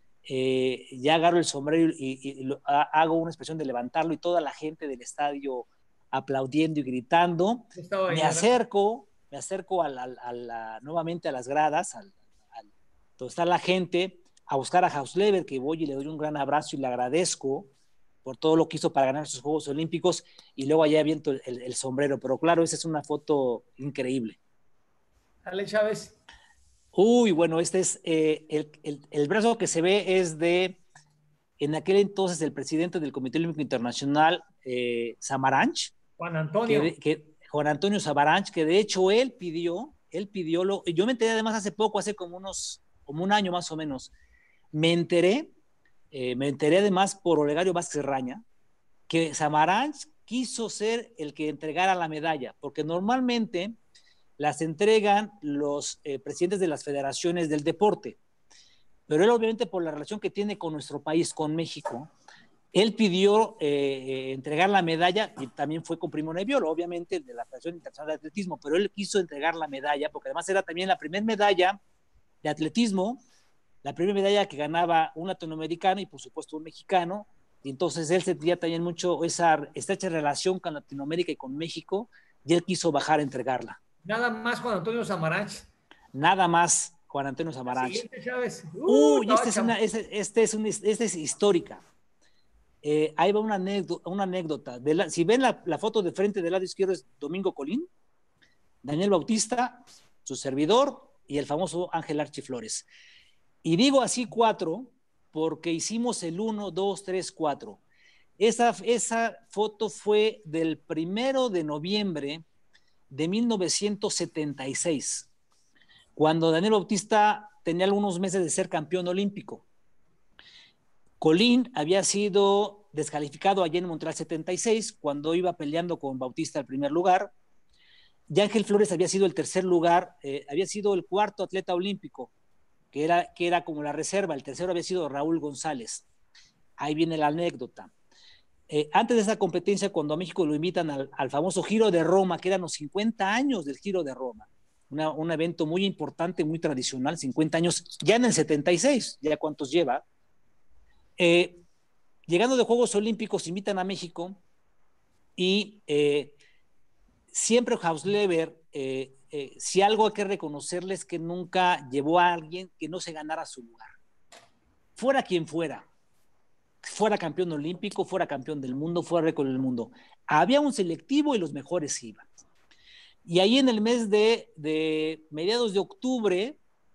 ya agarro el sombrero y hago una expresión de levantarlo y toda la gente del estadio aplaudiendo y gritando. Me acerco nuevamente a las gradas, donde está la gente, a buscar a Hausleber, que voy y le doy un gran abrazo y le agradezco por todo lo que hizo para ganar sus Juegos Olímpicos, y luego allá aviento el sombrero. Pero claro, esa es una foto increíble. Dale, Chávez. Bueno, este es el brazo que se ve es en aquel entonces, el presidente del Comité Olímpico Internacional, Samaranch. Juan Antonio. Juan Antonio Samaranch, que de hecho él pidió, yo me enteré además hace poco, hace como un año más o menos, me enteré además por Olegario Vázquez Raña, que Samaranch quiso ser el que entregara la medalla, porque normalmente las entregan los presidentes de las federaciones del deporte, pero él obviamente por la relación que tiene con nuestro país, con México, él pidió entregar la medalla, y también fue con Primo Neviolo, obviamente, de la Federación Internacional de Atletismo, pero él quiso entregar la medalla, porque además era también la primera medalla de atletismo, la primera medalla que ganaba un latinoamericano y por supuesto un mexicano, y entonces él sentía también mucho esa estrecha relación con Latinoamérica y con México, y él quiso bajar a entregarla. Nada más Juan Antonio Samaranch. Nada más Juan Antonio Samaranch. Siguiente, Chávez. Esta es histórica. Ahí va una anécdota. Si ven la foto de frente del lado izquierdo es Domingo Colín, Daniel Bautista, su servidor y el famoso Ángel Archi Flores. Y digo así 4 porque hicimos el 1, 2, 3, 4. Esa foto fue del 1 de noviembre de 1976, cuando Daniel Bautista tenía algunos meses de ser campeón olímpico. Colín había sido descalificado allá en Montreal 76, cuando iba peleando con Bautista el primer lugar. Y Ángel Flores había sido el tercer lugar, había sido el 4º atleta olímpico, que era como la reserva. El tercero había sido Raúl González. Ahí viene la anécdota. Antes de esa competencia, cuando a México lo invitan al famoso Giro de Roma, que eran los 50 años del Giro de Roma, un evento muy importante, muy tradicional, 50 años, ya en el 76, ya cuántos lleva. Llegando de Juegos Olímpicos, invitan a México y siempre Hausleber, si algo hay que reconocerles, que nunca llevó a alguien que no se ganara su lugar. Fuera quien fuera campeón olímpico, fuera campeón del mundo, fuera récord del mundo. Había un selectivo y los mejores iban. Y ahí en el mes de mediados de octubre,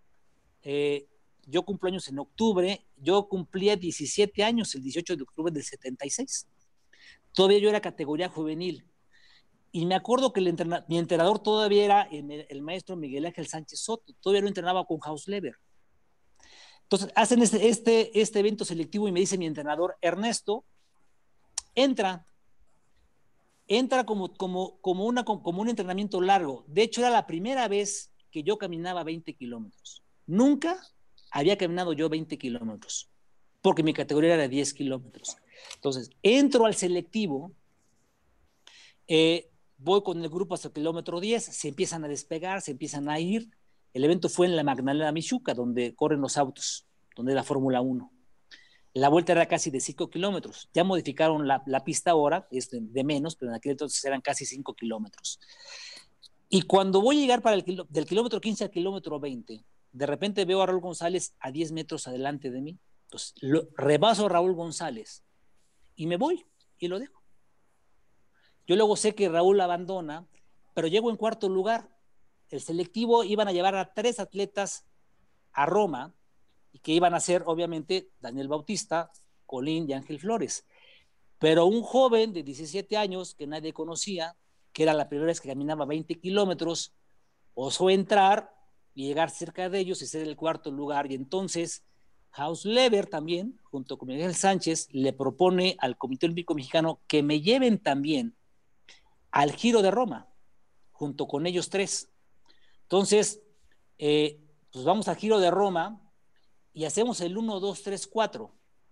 yo cumplo años en octubre, yo cumplía 17 años el 18 de octubre del 76. Todavía yo era categoría juvenil. Y me acuerdo que mi entrenador todavía era el maestro Miguel Ángel Sánchez Soto, todavía no entrenaba con Hausleber. Entonces hacen este evento selectivo y me dice mi entrenador, Ernesto, entra como un entrenamiento largo. De hecho, era la primera vez que yo caminaba 20 kilómetros. Nunca había caminado yo 20 kilómetros, porque mi categoría era de 10 kilómetros. Entonces, entro al selectivo, voy con el grupo hasta el kilómetro 10, se empiezan a despegar, se empiezan a ir. El evento fue en la Magdalena Mixhuca, donde corren los autos, donde es la Fórmula 1. La vuelta era casi de 5 kilómetros. Ya modificaron la pista ahora, es de menos, pero en aquel entonces eran casi 5 kilómetros. Y cuando voy a llegar del kilómetro 15 al kilómetro 20, de repente veo a Raúl González a 10 metros adelante de mí. Entonces, rebaso a Raúl González y me voy y lo dejo. Yo luego sé que Raúl abandona, pero llego en cuarto lugar. El selectivo iban a llevar a 3 atletas a Roma, y que iban a ser, obviamente, Daniel Bautista, Colín y Ángel Flores. Pero un joven de 17 años que nadie conocía, que era la primera vez que caminaba 20 kilómetros, osó entrar y llegar cerca de ellos y ser el cuarto lugar. Y entonces Hausleber también, junto con Miguel Sánchez, le propone al Comité Olímpico Mexicano que me lleven también al Giro de Roma, junto con ellos 3. Entonces, pues vamos al Giro de Roma y hacemos el 1, 2, 3, 4.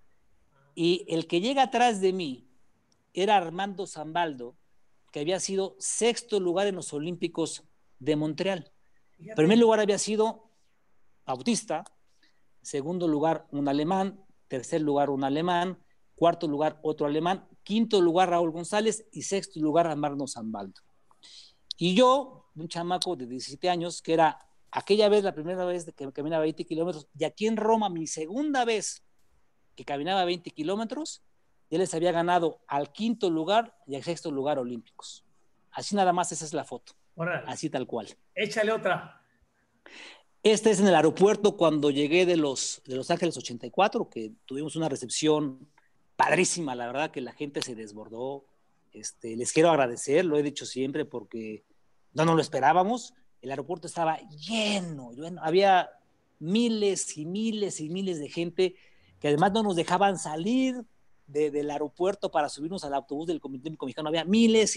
Y el que llega atrás de mí era Armando Zambaldo, que había sido 6º lugar en los Olímpicos de Montreal. En primer lugar había sido Bautista, segundo lugar un alemán, tercer lugar un alemán, cuarto lugar otro alemán, quinto lugar Raúl González y 6º lugar Armando Zambaldo. Y yo, un chamaco de 17 años, que era aquella vez la primera vez que caminaba 20 kilómetros, y aquí en Roma mi segunda vez que caminaba 20 kilómetros, ya les había ganado al 5º lugar y al 6º lugar olímpicos. Así nada más, esa es la foto. Órale. Así tal cual. Échale otra. Este es en el aeropuerto cuando llegué de Los Ángeles 84, que tuvimos una recepción padrísima, la verdad que la gente se desbordó. Les quiero agradecer, lo he dicho siempre, porque no nos lo esperábamos. El aeropuerto estaba lleno, había miles y miles y miles de gente que además no nos dejaban salir del aeropuerto para subirnos al autobús del Comité Olímpico Mexicano. Había miles,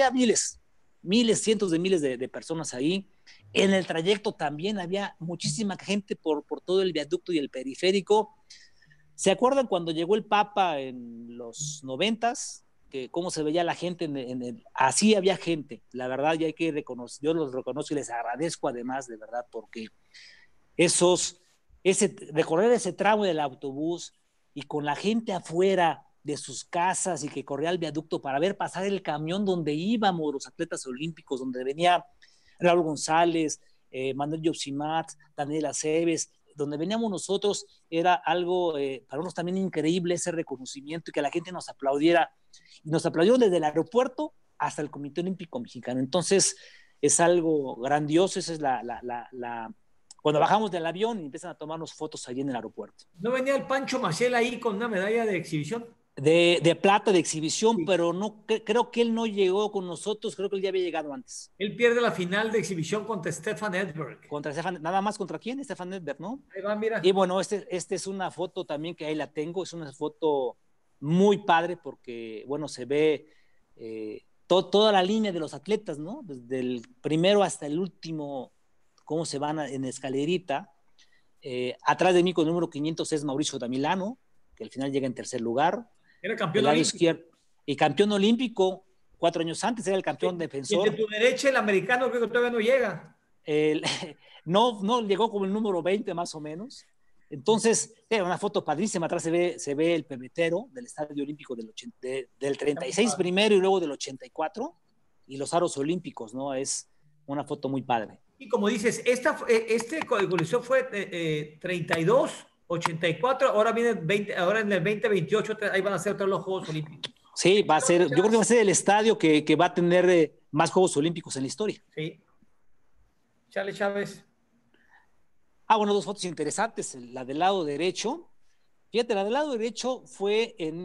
cientos de miles de personas ahí. En el trayecto también había muchísima gente por todo el viaducto y el periférico. ¿Se acuerdan cuando llegó el Papa en los 90s? Que cómo se veía la gente, así había gente, la verdad, ya hay que reconocer, yo los reconozco y les agradezco además, de verdad, porque recorrer ese tramo del autobús y con la gente afuera de sus casas y que corría al viaducto para ver pasar el camión donde íbamos los atletas olímpicos, donde venía Raúl González, Manuel Yopsimat, Daniel Aceves, donde veníamos nosotros, era algo para nosotros también increíble, ese reconocimiento y que la gente nos aplaudiera. Y nos aplaudió desde el aeropuerto hasta el Comité Olímpico Mexicano. Entonces, es algo grandioso. Esa es cuando bajamos del avión y empiezan a tomarnos fotos allí en el aeropuerto. ¿No venía el Pancho Maciel ahí con una medalla de exhibición? De plata de exhibición, sí. Pero no creo que él no llegó con nosotros, creo que él ya había llegado antes. Él pierde la final de exhibición contra Stefan Edberg. Nada más contra quién, Stefan Edberg, ¿no? Ahí va, mira. Y bueno, este es una foto también que ahí la tengo, es una foto muy padre porque, bueno, se ve toda la línea de los atletas, ¿no? Desde el primero hasta el último, cómo se van en escalerita. Atrás de mí con el número 500 es Mauricio Damilano, que al final llega en tercer lugar. Era campeón olímpico. Y campeón olímpico, 4 años antes era el campeón defensor. Y de tu derecha el americano creo que todavía no llega. No, llegó como el número 20 más o menos. Entonces, era una foto padrísima. Atrás se ve el pebetero del Estadio Olímpico del 36 primero y luego del 84 y los aros olímpicos, ¿no? Es una foto muy padre. Y como dices, este coliseo fue 32, 84, ahora viene 20, ahora en el 2028 ahí van a ser todos los Juegos Olímpicos. Sí, va a ser, yo creo que va a ser el estadio que va a tener más Juegos Olímpicos en la historia. Sí. Chale Chávez. Bueno, 2 fotos interesantes. La del lado derecho. Fíjate, la del lado derecho fue en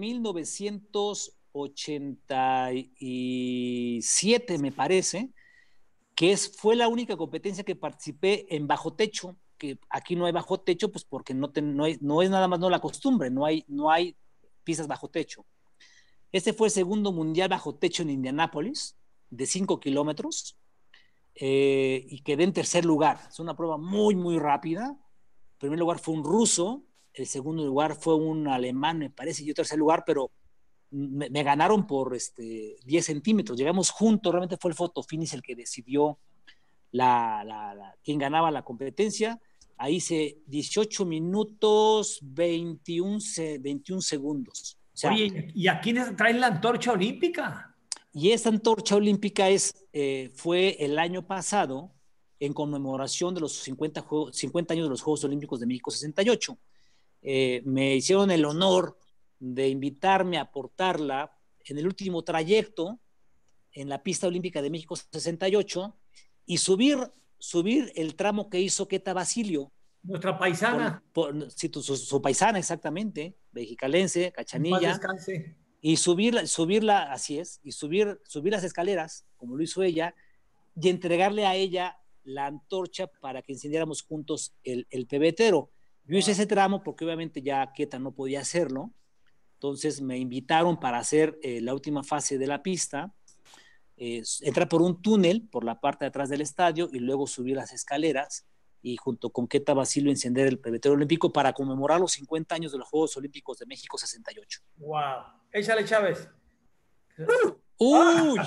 1987, me parece, fue la única competencia que participé en bajo techo, que aquí no hay bajo techo, pues porque no es nada más la costumbre, no hay pistas bajo techo. Este fue el segundo mundial bajo techo en Indianápolis, de 5 kilómetros. y quedé en tercer lugar. Es una prueba muy, muy rápida. El primer lugar fue un ruso, el segundo lugar fue un alemán, me parece, y yo tercer lugar, pero me ganaron por 10 centímetros. Llegamos juntos, realmente fue el photo finish el que decidió quién ganaba la competencia. Ahí hice 18 minutos 21 segundos. O sea, oye, ¿y a quiénes traen la antorcha olímpica? Y esta antorcha olímpica fue el año pasado en conmemoración de los 50 años de los Juegos Olímpicos de México 68. Me hicieron el honor de invitarme a portarla en el último trayecto en la pista olímpica de México 68 y subir el tramo que hizo Queta Basilio. Nuestra paisana. Sí, su paisana, exactamente, mexicalense, Cachanilla. Y subirla, así es, y subir las escaleras, como lo hizo ella, y entregarle a ella la antorcha para que encendiéramos juntos el pebetero. Yo hice ese tramo porque obviamente ya Queta no podía hacerlo, entonces me invitaron para hacer la última fase de la pista, entrar por un túnel por la parte de atrás del estadio y luego subir las escaleras y junto con Queta Basilio encender el pebetero olímpico para conmemorar los 50 años de los Juegos Olímpicos de México 68. ¡Wow! Échale, Chávez. ¡Uy!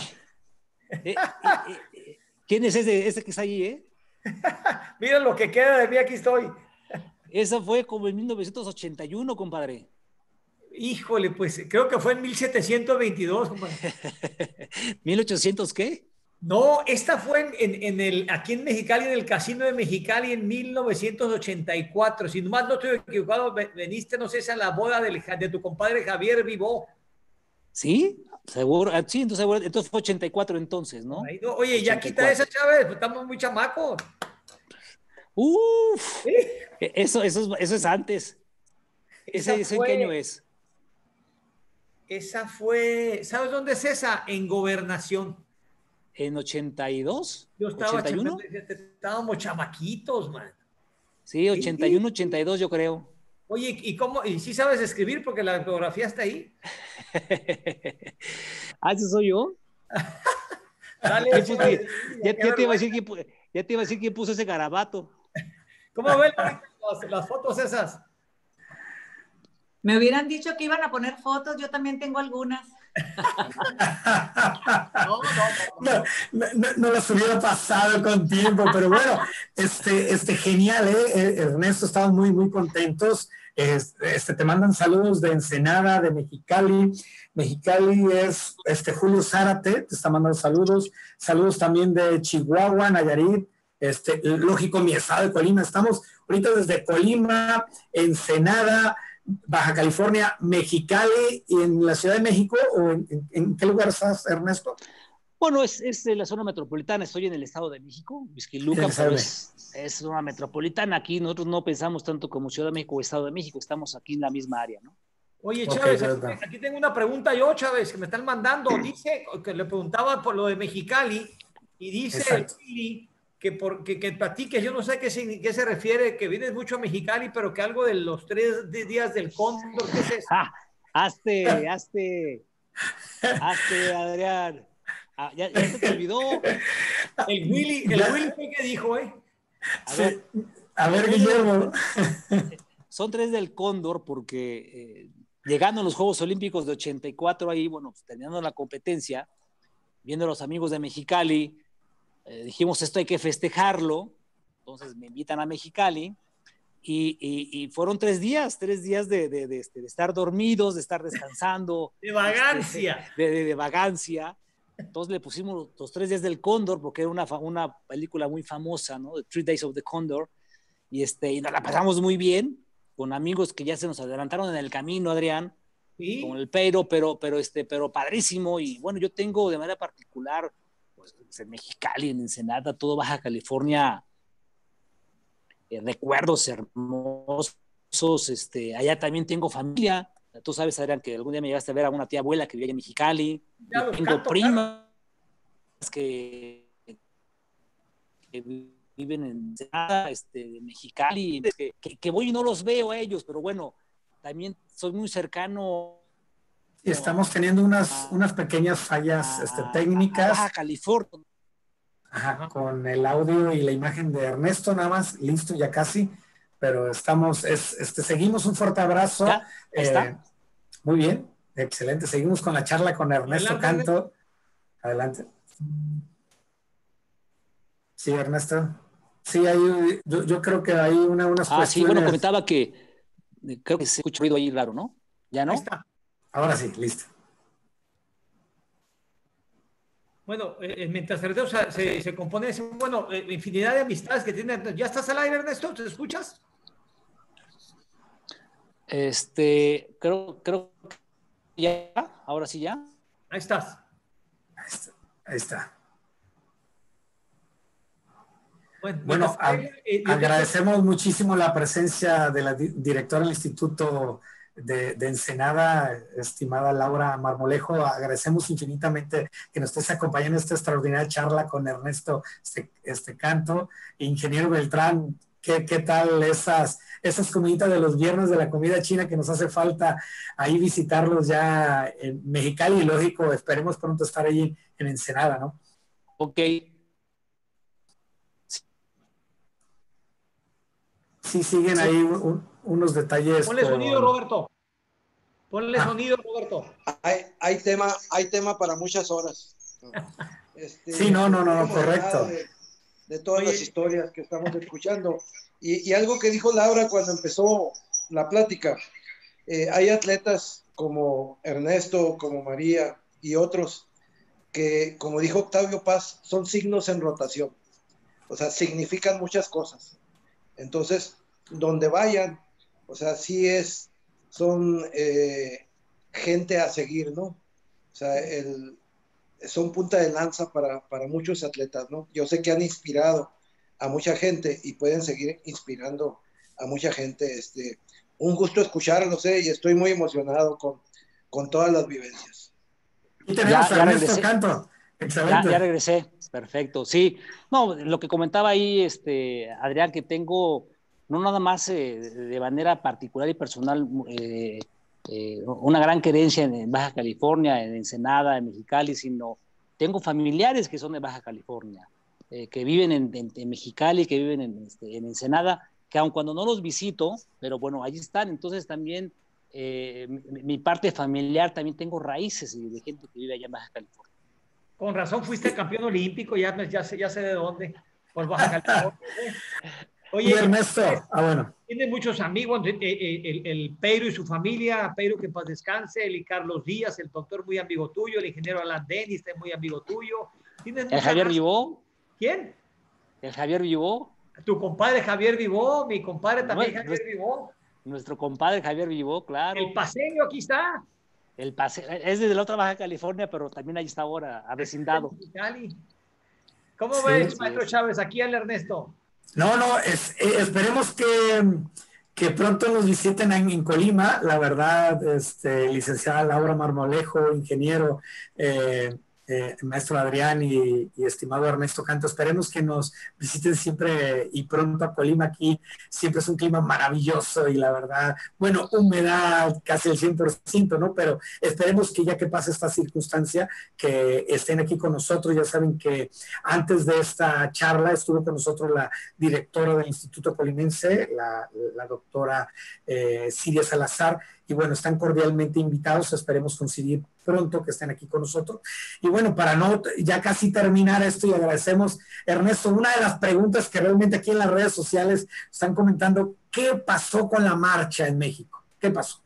¿Quién es ese que está allí, Mira lo que queda de mí, aquí estoy. Esa fue como en 1981, compadre. Híjole, pues creo que fue en 1722, compadre. ¿1800 qué? No, esta fue aquí en Mexicali, en el Casino de Mexicali en 1984. Si nomás no estoy equivocado, veniste, no sé, a la boda de tu compadre Javier Vivó. ¿Sí? ¿Seguro? Sí, entonces fue 84 entonces, ¿no? No, oye, 84. Ya quita esa, Chávez, pues estamos muy chamacos. ¡Uf! ¿Sí? Eso es antes. ¿Ese en qué año es? Esa fue, ¿sabes dónde es esa? En Gobernación. ¿En 82? Yo estaba 81. Estábamos chamaquitos, man. Sí, 81, 82 yo creo. Oye, ¿y sí sabes escribir? Porque la geografía está ahí. ¿Ese soy yo? Dale, ya te iba a decir quién puso ese garabato. ¿Cómo ven las fotos esas? Me hubieran dicho que iban a poner fotos, yo también tengo algunas. No las hubiera pasado con tiempo, pero bueno, genial, Ernesto, estamos muy, muy contentos. Te mandan saludos de Ensenada, de Mexicali. Mexicali es Julio Zárate, te está mandando saludos también de Chihuahua, Nayarit, lógico, mi estado de Colima. Estamos ahorita desde Colima, Ensenada, Baja California, Mexicali, y en la Ciudad de México, ¿o en qué lugar estás, Ernesto? Bueno, es la zona metropolitana, estoy en el Estado de México, Huixquilucan, pero es una metropolitana. Aquí nosotros no pensamos tanto como Ciudad de México o Estado de México, estamos aquí en la misma área, ¿no? Oye, Chávez, aquí tengo una pregunta yo, Chávez, que me están mandando. Dice, que le preguntaba por lo de Mexicali, y dice que platiques, yo no sé qué se refiere, que vienes mucho a Mexicali, pero que algo de los 3 días del Cóndor, ¿qué es eso? Hazte, Adrián. ¿Ya se te olvidó? El Willy fue que dijo, A ver, Guillermo. Son 3 del Cóndor porque llegando a los Juegos Olímpicos de 84 ahí, bueno, terminando la competencia, viendo a los amigos de Mexicali, dijimos, esto hay que festejarlo. Entonces me invitan a Mexicali y fueron 3 días de estar dormidos, de estar descansando. De vagancia. De vagancia. Entonces le pusimos los 3 días del Cóndor porque era una película muy famosa, ¿no? The 3 Days of the Condor. Y nos la pasamos muy bien con amigos que ya se nos adelantaron en el camino, Adrián. ¿Sí? Con el pero padrísimo. Y bueno, yo tengo de manera particular, pues, en Mexicali, en Ensenada, todo Baja California, recuerdos hermosos. Allá también tengo familia. Tú sabes, Adrián, que algún día me llegaste a ver a una tía abuela que vivía en Mexicali. Tengo primas que viven en Ensenada, Mexicali, que voy y no los veo a ellos, pero bueno, también soy muy cercano. Estamos teniendo unas pequeñas fallas técnicas. Baja California. Ajá, con el audio y la imagen de Ernesto, nada más, listo, ya casi, pero seguimos. Un fuerte abrazo. ¿Ya? Ahí está. Muy bien, excelente. Seguimos con la charla con Ernesto Adelante, Canto. Adelante. Sí, Ernesto. Sí, yo creo que hay unas cuestiones. Sí, bueno, comentaba que creo que se escucha ruido ahí raro, ¿no? ¿Ya no? Ahí está. Ahora sí, listo. Bueno, mientras Ernesto se compone, bueno, infinidad de amistades que tiene. ¿Ya estás al aire, Ernesto? ¿Te escuchas? Creo que ya, ahora sí ya. Ahí estás. Ahí está. Bueno, agradecemos muchísimo la presencia de la directora del Instituto de Ensenada, estimada Laura Marmolejo. Agradecemos infinitamente que nos estés acompañando en esta extraordinaria charla con Ernesto Canto. Ingeniero Beltrán, ¿qué tal esas comiditas de los viernes de la comida china que nos hace falta ahí visitarlos ya en Mexicali? Y lógico, esperemos pronto estar ahí en Ensenada, ¿no? Ok. Sí, siguen ahí unos detalles. Ponle sonido, Roberto. Ponle sonido, Roberto. Hay tema para muchas horas. Sí, no, correcto. De todas las historias que estamos escuchando. Y algo que dijo Laura cuando empezó la plática, hay atletas como Ernesto, como María y otros que, como dijo Octavio Paz, son signos en rotación. O sea, significan muchas cosas. Entonces, donde vayan, o sea, son gente a seguir, ¿no? O sea, son punta de lanza para muchos atletas, ¿no? Yo sé que han inspirado a mucha gente y pueden seguir inspirando a mucha gente. Un gusto escucharlos, y estoy muy emocionado con todas las vivencias. Y tenemos a Ernesto Canto. Excelente. Ya regresé, perfecto. Sí, no, lo que comentaba ahí, Adrián, que tengo, no nada más de manera particular y personal, una gran querencia en Baja California, en Ensenada, en Mexicali, sino tengo familiares que son de Baja California, que viven en Mexicali, que viven en Ensenada, que aun cuando no los visito, pero bueno, allí están. Entonces también mi parte familiar, también tengo raíces de gente que vive allá en Baja California. Con razón fuiste campeón olímpico, ya sé de dónde, por Baja California. Oye, Ernesto, bueno. Tiene muchos amigos, el Peiro y su familia, Peiro que en paz descanse, el Carlos Díaz, el doctor muy amigo tuyo, el ingeniero Alan Denis, muy amigo tuyo. ¿El Javier Vivó? ¿Quién? ¿El Javier Vivó? Tu compadre Javier Vivó, mi compadre también Javier Vivó. Nuestro compadre Javier Vivó, claro. El paseño aquí está. Es desde la otra Baja California, pero también ahí está ahora, avecindado. ¿Cómo ves, maestro Chávez? Aquí al Ernesto. No, esperemos que pronto nos visiten en Colima. La verdad, licenciada Laura Marmolejo, ingeniero, maestro Adrián y estimado Ernesto Canto, esperemos que nos visiten siempre y pronto a Colima. Aquí siempre es un clima maravilloso y la verdad, bueno, humedad casi el 100%, ¿no? Pero esperemos que ya que pase esta circunstancia, que estén aquí con nosotros. Ya saben que antes de esta charla estuvo con nosotros la directora del Instituto Colimense, la doctora Siria Salazar, y bueno, están cordialmente invitados. Esperemos coincidir pronto, que estén aquí con nosotros. Y bueno, para no ya casi terminar esto, y agradecemos, Ernesto, una de las preguntas que realmente aquí en las redes sociales están comentando: ¿qué pasó con la marcha en México? ¿Qué pasó?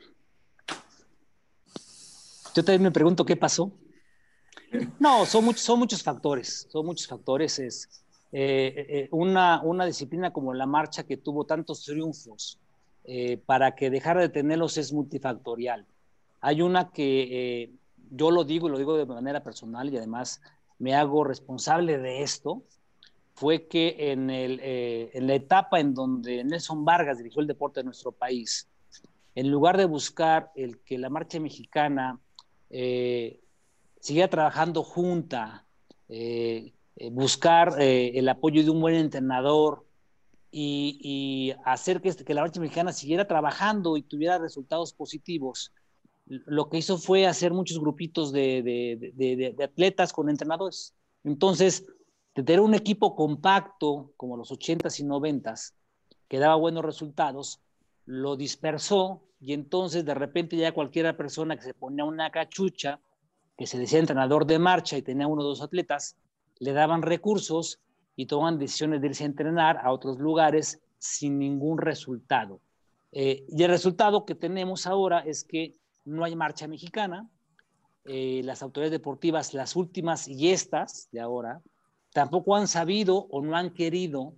Yo también me pregunto qué pasó. No, son muchos factores, Es una disciplina como la marcha, que tuvo tantos triunfos, para que dejara de tenerlos es multifactorial. Hay una que yo lo digo de manera personal, y además me hago responsable de esto, fue que en la etapa en donde Nelson Vargas dirigió el deporte de nuestro país, en lugar de buscar el que la marcha mexicana siguiera trabajando junta, buscar el apoyo de un buen entrenador y hacer que la marcha mexicana siguiera trabajando y tuviera resultados positivos, lo que hizo fue hacer muchos grupitos de atletas con entrenadores. Entonces, de tener un equipo compacto como los 80s y 90s, que daba buenos resultados, lo dispersó y entonces de repente ya cualquier persona que se ponía una cachucha, que se decía entrenador de marcha y tenía 1 o 2 atletas, le daban recursos y tomaban decisiones de irse a entrenar a otros lugares sin ningún resultado. Y el resultado que tenemos ahora es que no hay marcha mexicana. Las autoridades deportivas, las últimas y estas de ahora, tampoco han sabido o no han querido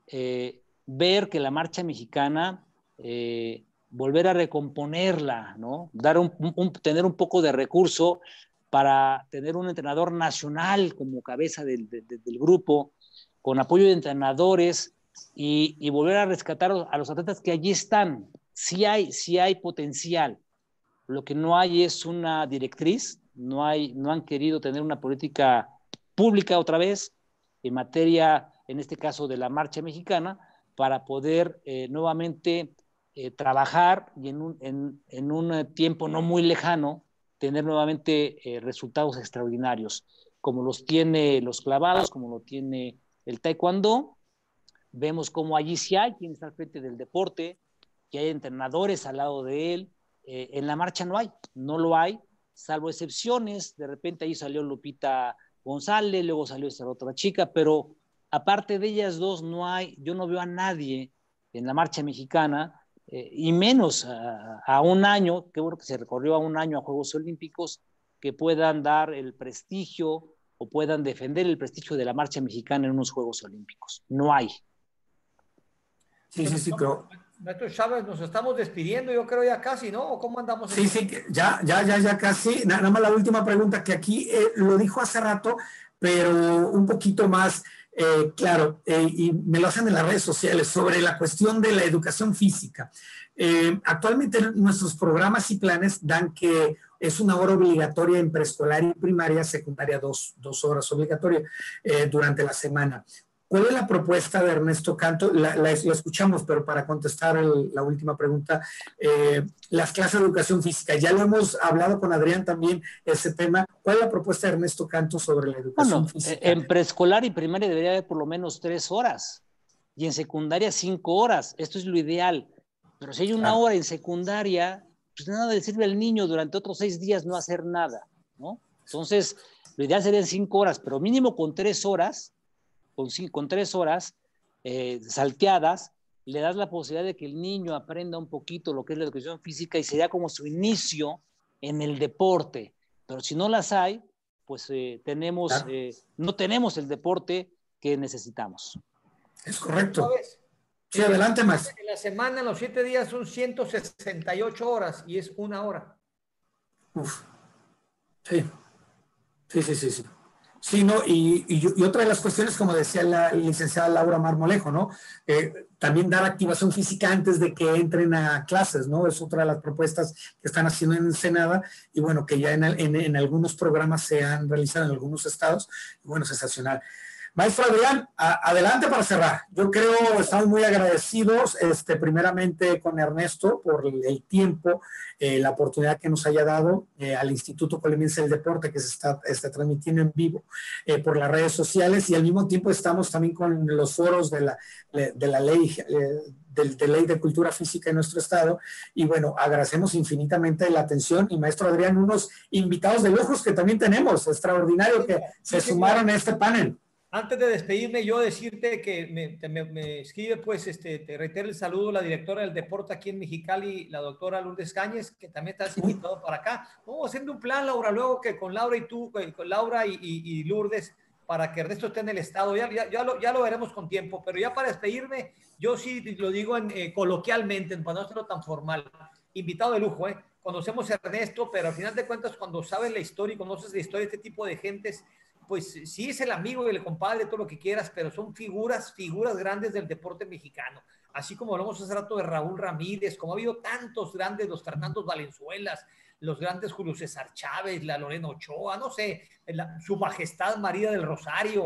ver que la marcha mexicana, volver a recomponerla, ¿no? Tener un poco de recurso para tener un entrenador nacional como cabeza del grupo, con apoyo de entrenadores y volver a rescatar a los atletas que allí están. Sí hay potencial. Lo que no hay es una directriz, no han querido tener una política pública otra vez en materia, en este caso de la marcha mexicana, para poder nuevamente trabajar y en un tiempo no muy lejano tener nuevamente resultados extraordinarios, como los tiene los clavados, como lo tiene el taekwondo. Vemos cómo allí sí hay quien está al frente del deporte, que hay entrenadores al lado de él. En la marcha no lo hay, salvo excepciones. De repente ahí salió Lupita González, luego salió esta otra chica, pero aparte de ellas dos yo no veo a nadie en la marcha mexicana, y menos a un año, qué bueno que se recorrió a un año a Juegos Olímpicos, que puedan dar el prestigio o puedan defender el prestigio de la marcha mexicana en unos Juegos Olímpicos. No hay. Sí, creo. Maestro Chávez, nos estamos despidiendo, yo creo ya casi, ¿no? ¿O cómo andamos? Sí, ya casi. Nada más la última pregunta, que aquí lo dijo hace rato, pero un poquito más claro, y me lo hacen en las redes sociales, sobre la cuestión de la educación física. Actualmente nuestros programas y planes dan que es 1 hora obligatoria en preescolar y primaria, secundaria 2 horas obligatorias durante la semana. ¿Cuál es la propuesta de Ernesto Canto? La escuchamos, pero para contestar la última pregunta, las clases de educación física, ya lo hemos hablado con Adrián también, ese tema. ¿Cuál es la propuesta de Ernesto Canto sobre la educación física? En preescolar y primaria debería haber por lo menos 3 horas, y en secundaria 5 horas. Esto es lo ideal. Pero si hay 1 hora en secundaria, pues nada le sirve al niño durante otros 6 días no hacer nada, ¿no? Entonces, lo ideal serían 5 horas, pero mínimo con 3 horas, con 3 horas salteadas, le das la posibilidad de que el niño aprenda un poquito lo que es la educación física y sería como su inicio en el deporte. Pero si no las hay, pues no tenemos el deporte que necesitamos. Es correcto. Sí, adelante, Max. En la semana, en los 7 días, son 168 horas y es 1 hora. Uf. Sí. Sí, no, y otra de las cuestiones, como decía la licenciada Laura Marmolejo, ¿no? También dar activación física antes de que entren a clases, ¿no? Es otra de las propuestas que están haciendo en Ensenada y bueno, que ya en algunos programas se han realizado en algunos estados. Y bueno, sensacional. Maestro Adrián, adelante para cerrar. Yo creo que estamos muy agradecidos, primeramente con Ernesto por el tiempo, la oportunidad que nos haya dado al Instituto Colimense del Deporte, que se está transmitiendo en vivo por las redes sociales, y al mismo tiempo estamos también con los foros de la ley de ley de cultura física en nuestro estado, y bueno, agradecemos infinitamente la atención, y maestro Adrián, unos invitados de lujos que también tenemos, extraordinario, que se sumaron a este panel. Antes de despedirme, yo decirte que me escribe, pues, te reitero el saludo, la directora del deporte aquí en Mexicali, la doctora Lourdes Cáñez, que también estás invitado para acá. Vamos haciendo un plan, Laura, luego que con Laura y tú, con Laura y Lourdes, para que Ernesto esté en el estado. Ya lo veremos con tiempo, pero ya para despedirme, yo sí lo digo coloquialmente, para no hacerlo tan formal. Invitado de lujo, Conocemos a Ernesto, pero al final de cuentas, cuando sabes la historia y conoces la historia de este tipo de gentes, pues sí es el amigo y el compadre, todo lo que quieras, pero son figuras grandes del deporte mexicano. Así como hablamos hace rato de Raúl Ramírez, como ha habido tantos grandes, los Fernando Valenzuelas, los grandes Julio César Chávez, la Lorena Ochoa, no sé, su majestad María del Rosario,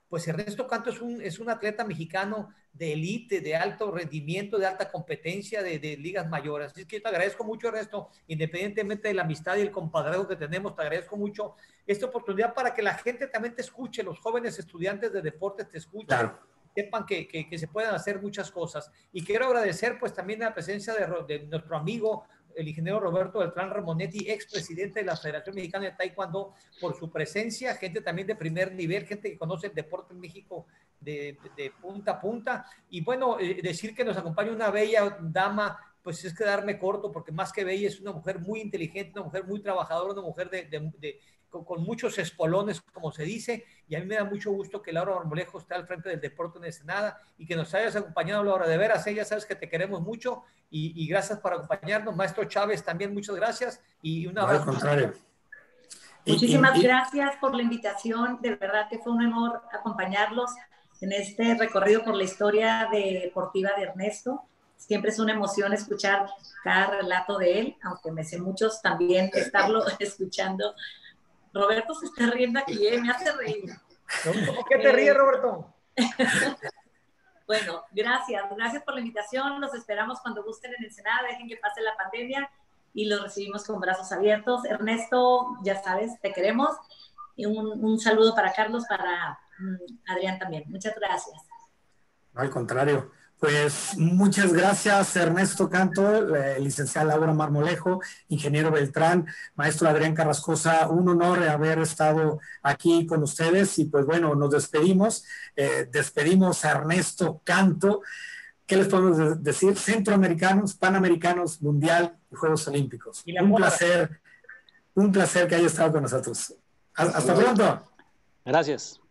pues Ernesto Canto es un atleta mexicano de élite, de alto rendimiento, de alta competencia, de ligas mayores. Así que yo te agradezco mucho, Ernesto, independientemente de la amistad y el compadreo que tenemos, te agradezco mucho esta oportunidad para que la gente también te escuche, los jóvenes estudiantes de deportes te escuchen. Claro. Sepan que se pueden hacer muchas cosas. Y quiero agradecer pues también la presencia de nuestro amigo, el ingeniero Roberto Beltrán Ramonetti, expresidente de la Federación Mexicana de Taekwondo, por su presencia, gente también de primer nivel, gente que conoce el deporte en México de punta a punta. Y bueno, decir que nos acompaña una bella dama, pues es quedarme corto, porque más que bella es una mujer muy inteligente, una mujer muy trabajadora, una mujer con muchos espolones, como se dice, y a mí me da mucho gusto que Laura Marmolejo esté al frente del deporte en Ensenada y que nos hayas acompañado, Laura, de veras, ya sabes que te queremos mucho y gracias por acompañarnos. Maestro Chávez, también muchas gracias y un abrazo. Al contrario. Muchísimas gracias por la invitación, de verdad que fue un honor acompañarlos en este recorrido por la historia deportiva de Ernesto. Siempre es una emoción escuchar cada relato de él, aunque me sé muchos, también estarlo escuchando. Roberto se está riendo aquí, me hace reír. ¿Por qué te ríes, Roberto? Bueno, gracias por la invitación. Los esperamos cuando gusten en Ensenada. Dejen que pase la pandemia y los recibimos con brazos abiertos. Ernesto, ya sabes, te queremos. Y un saludo para Carlos, para Adrián también. Muchas gracias. No, al contrario. Pues muchas gracias, Ernesto Canto, licenciada Laura Marmolejo, ingeniero Beltrán, maestro Adrián Carrascosa, un honor haber estado aquí con ustedes y pues bueno, nos despedimos, despedimos a Ernesto Canto. ¿Qué les podemos decir? Centroamericanos, Panamericanos, Mundial y Juegos Olímpicos. Y un placer que haya estado con nosotros. Hasta pronto. Gracias.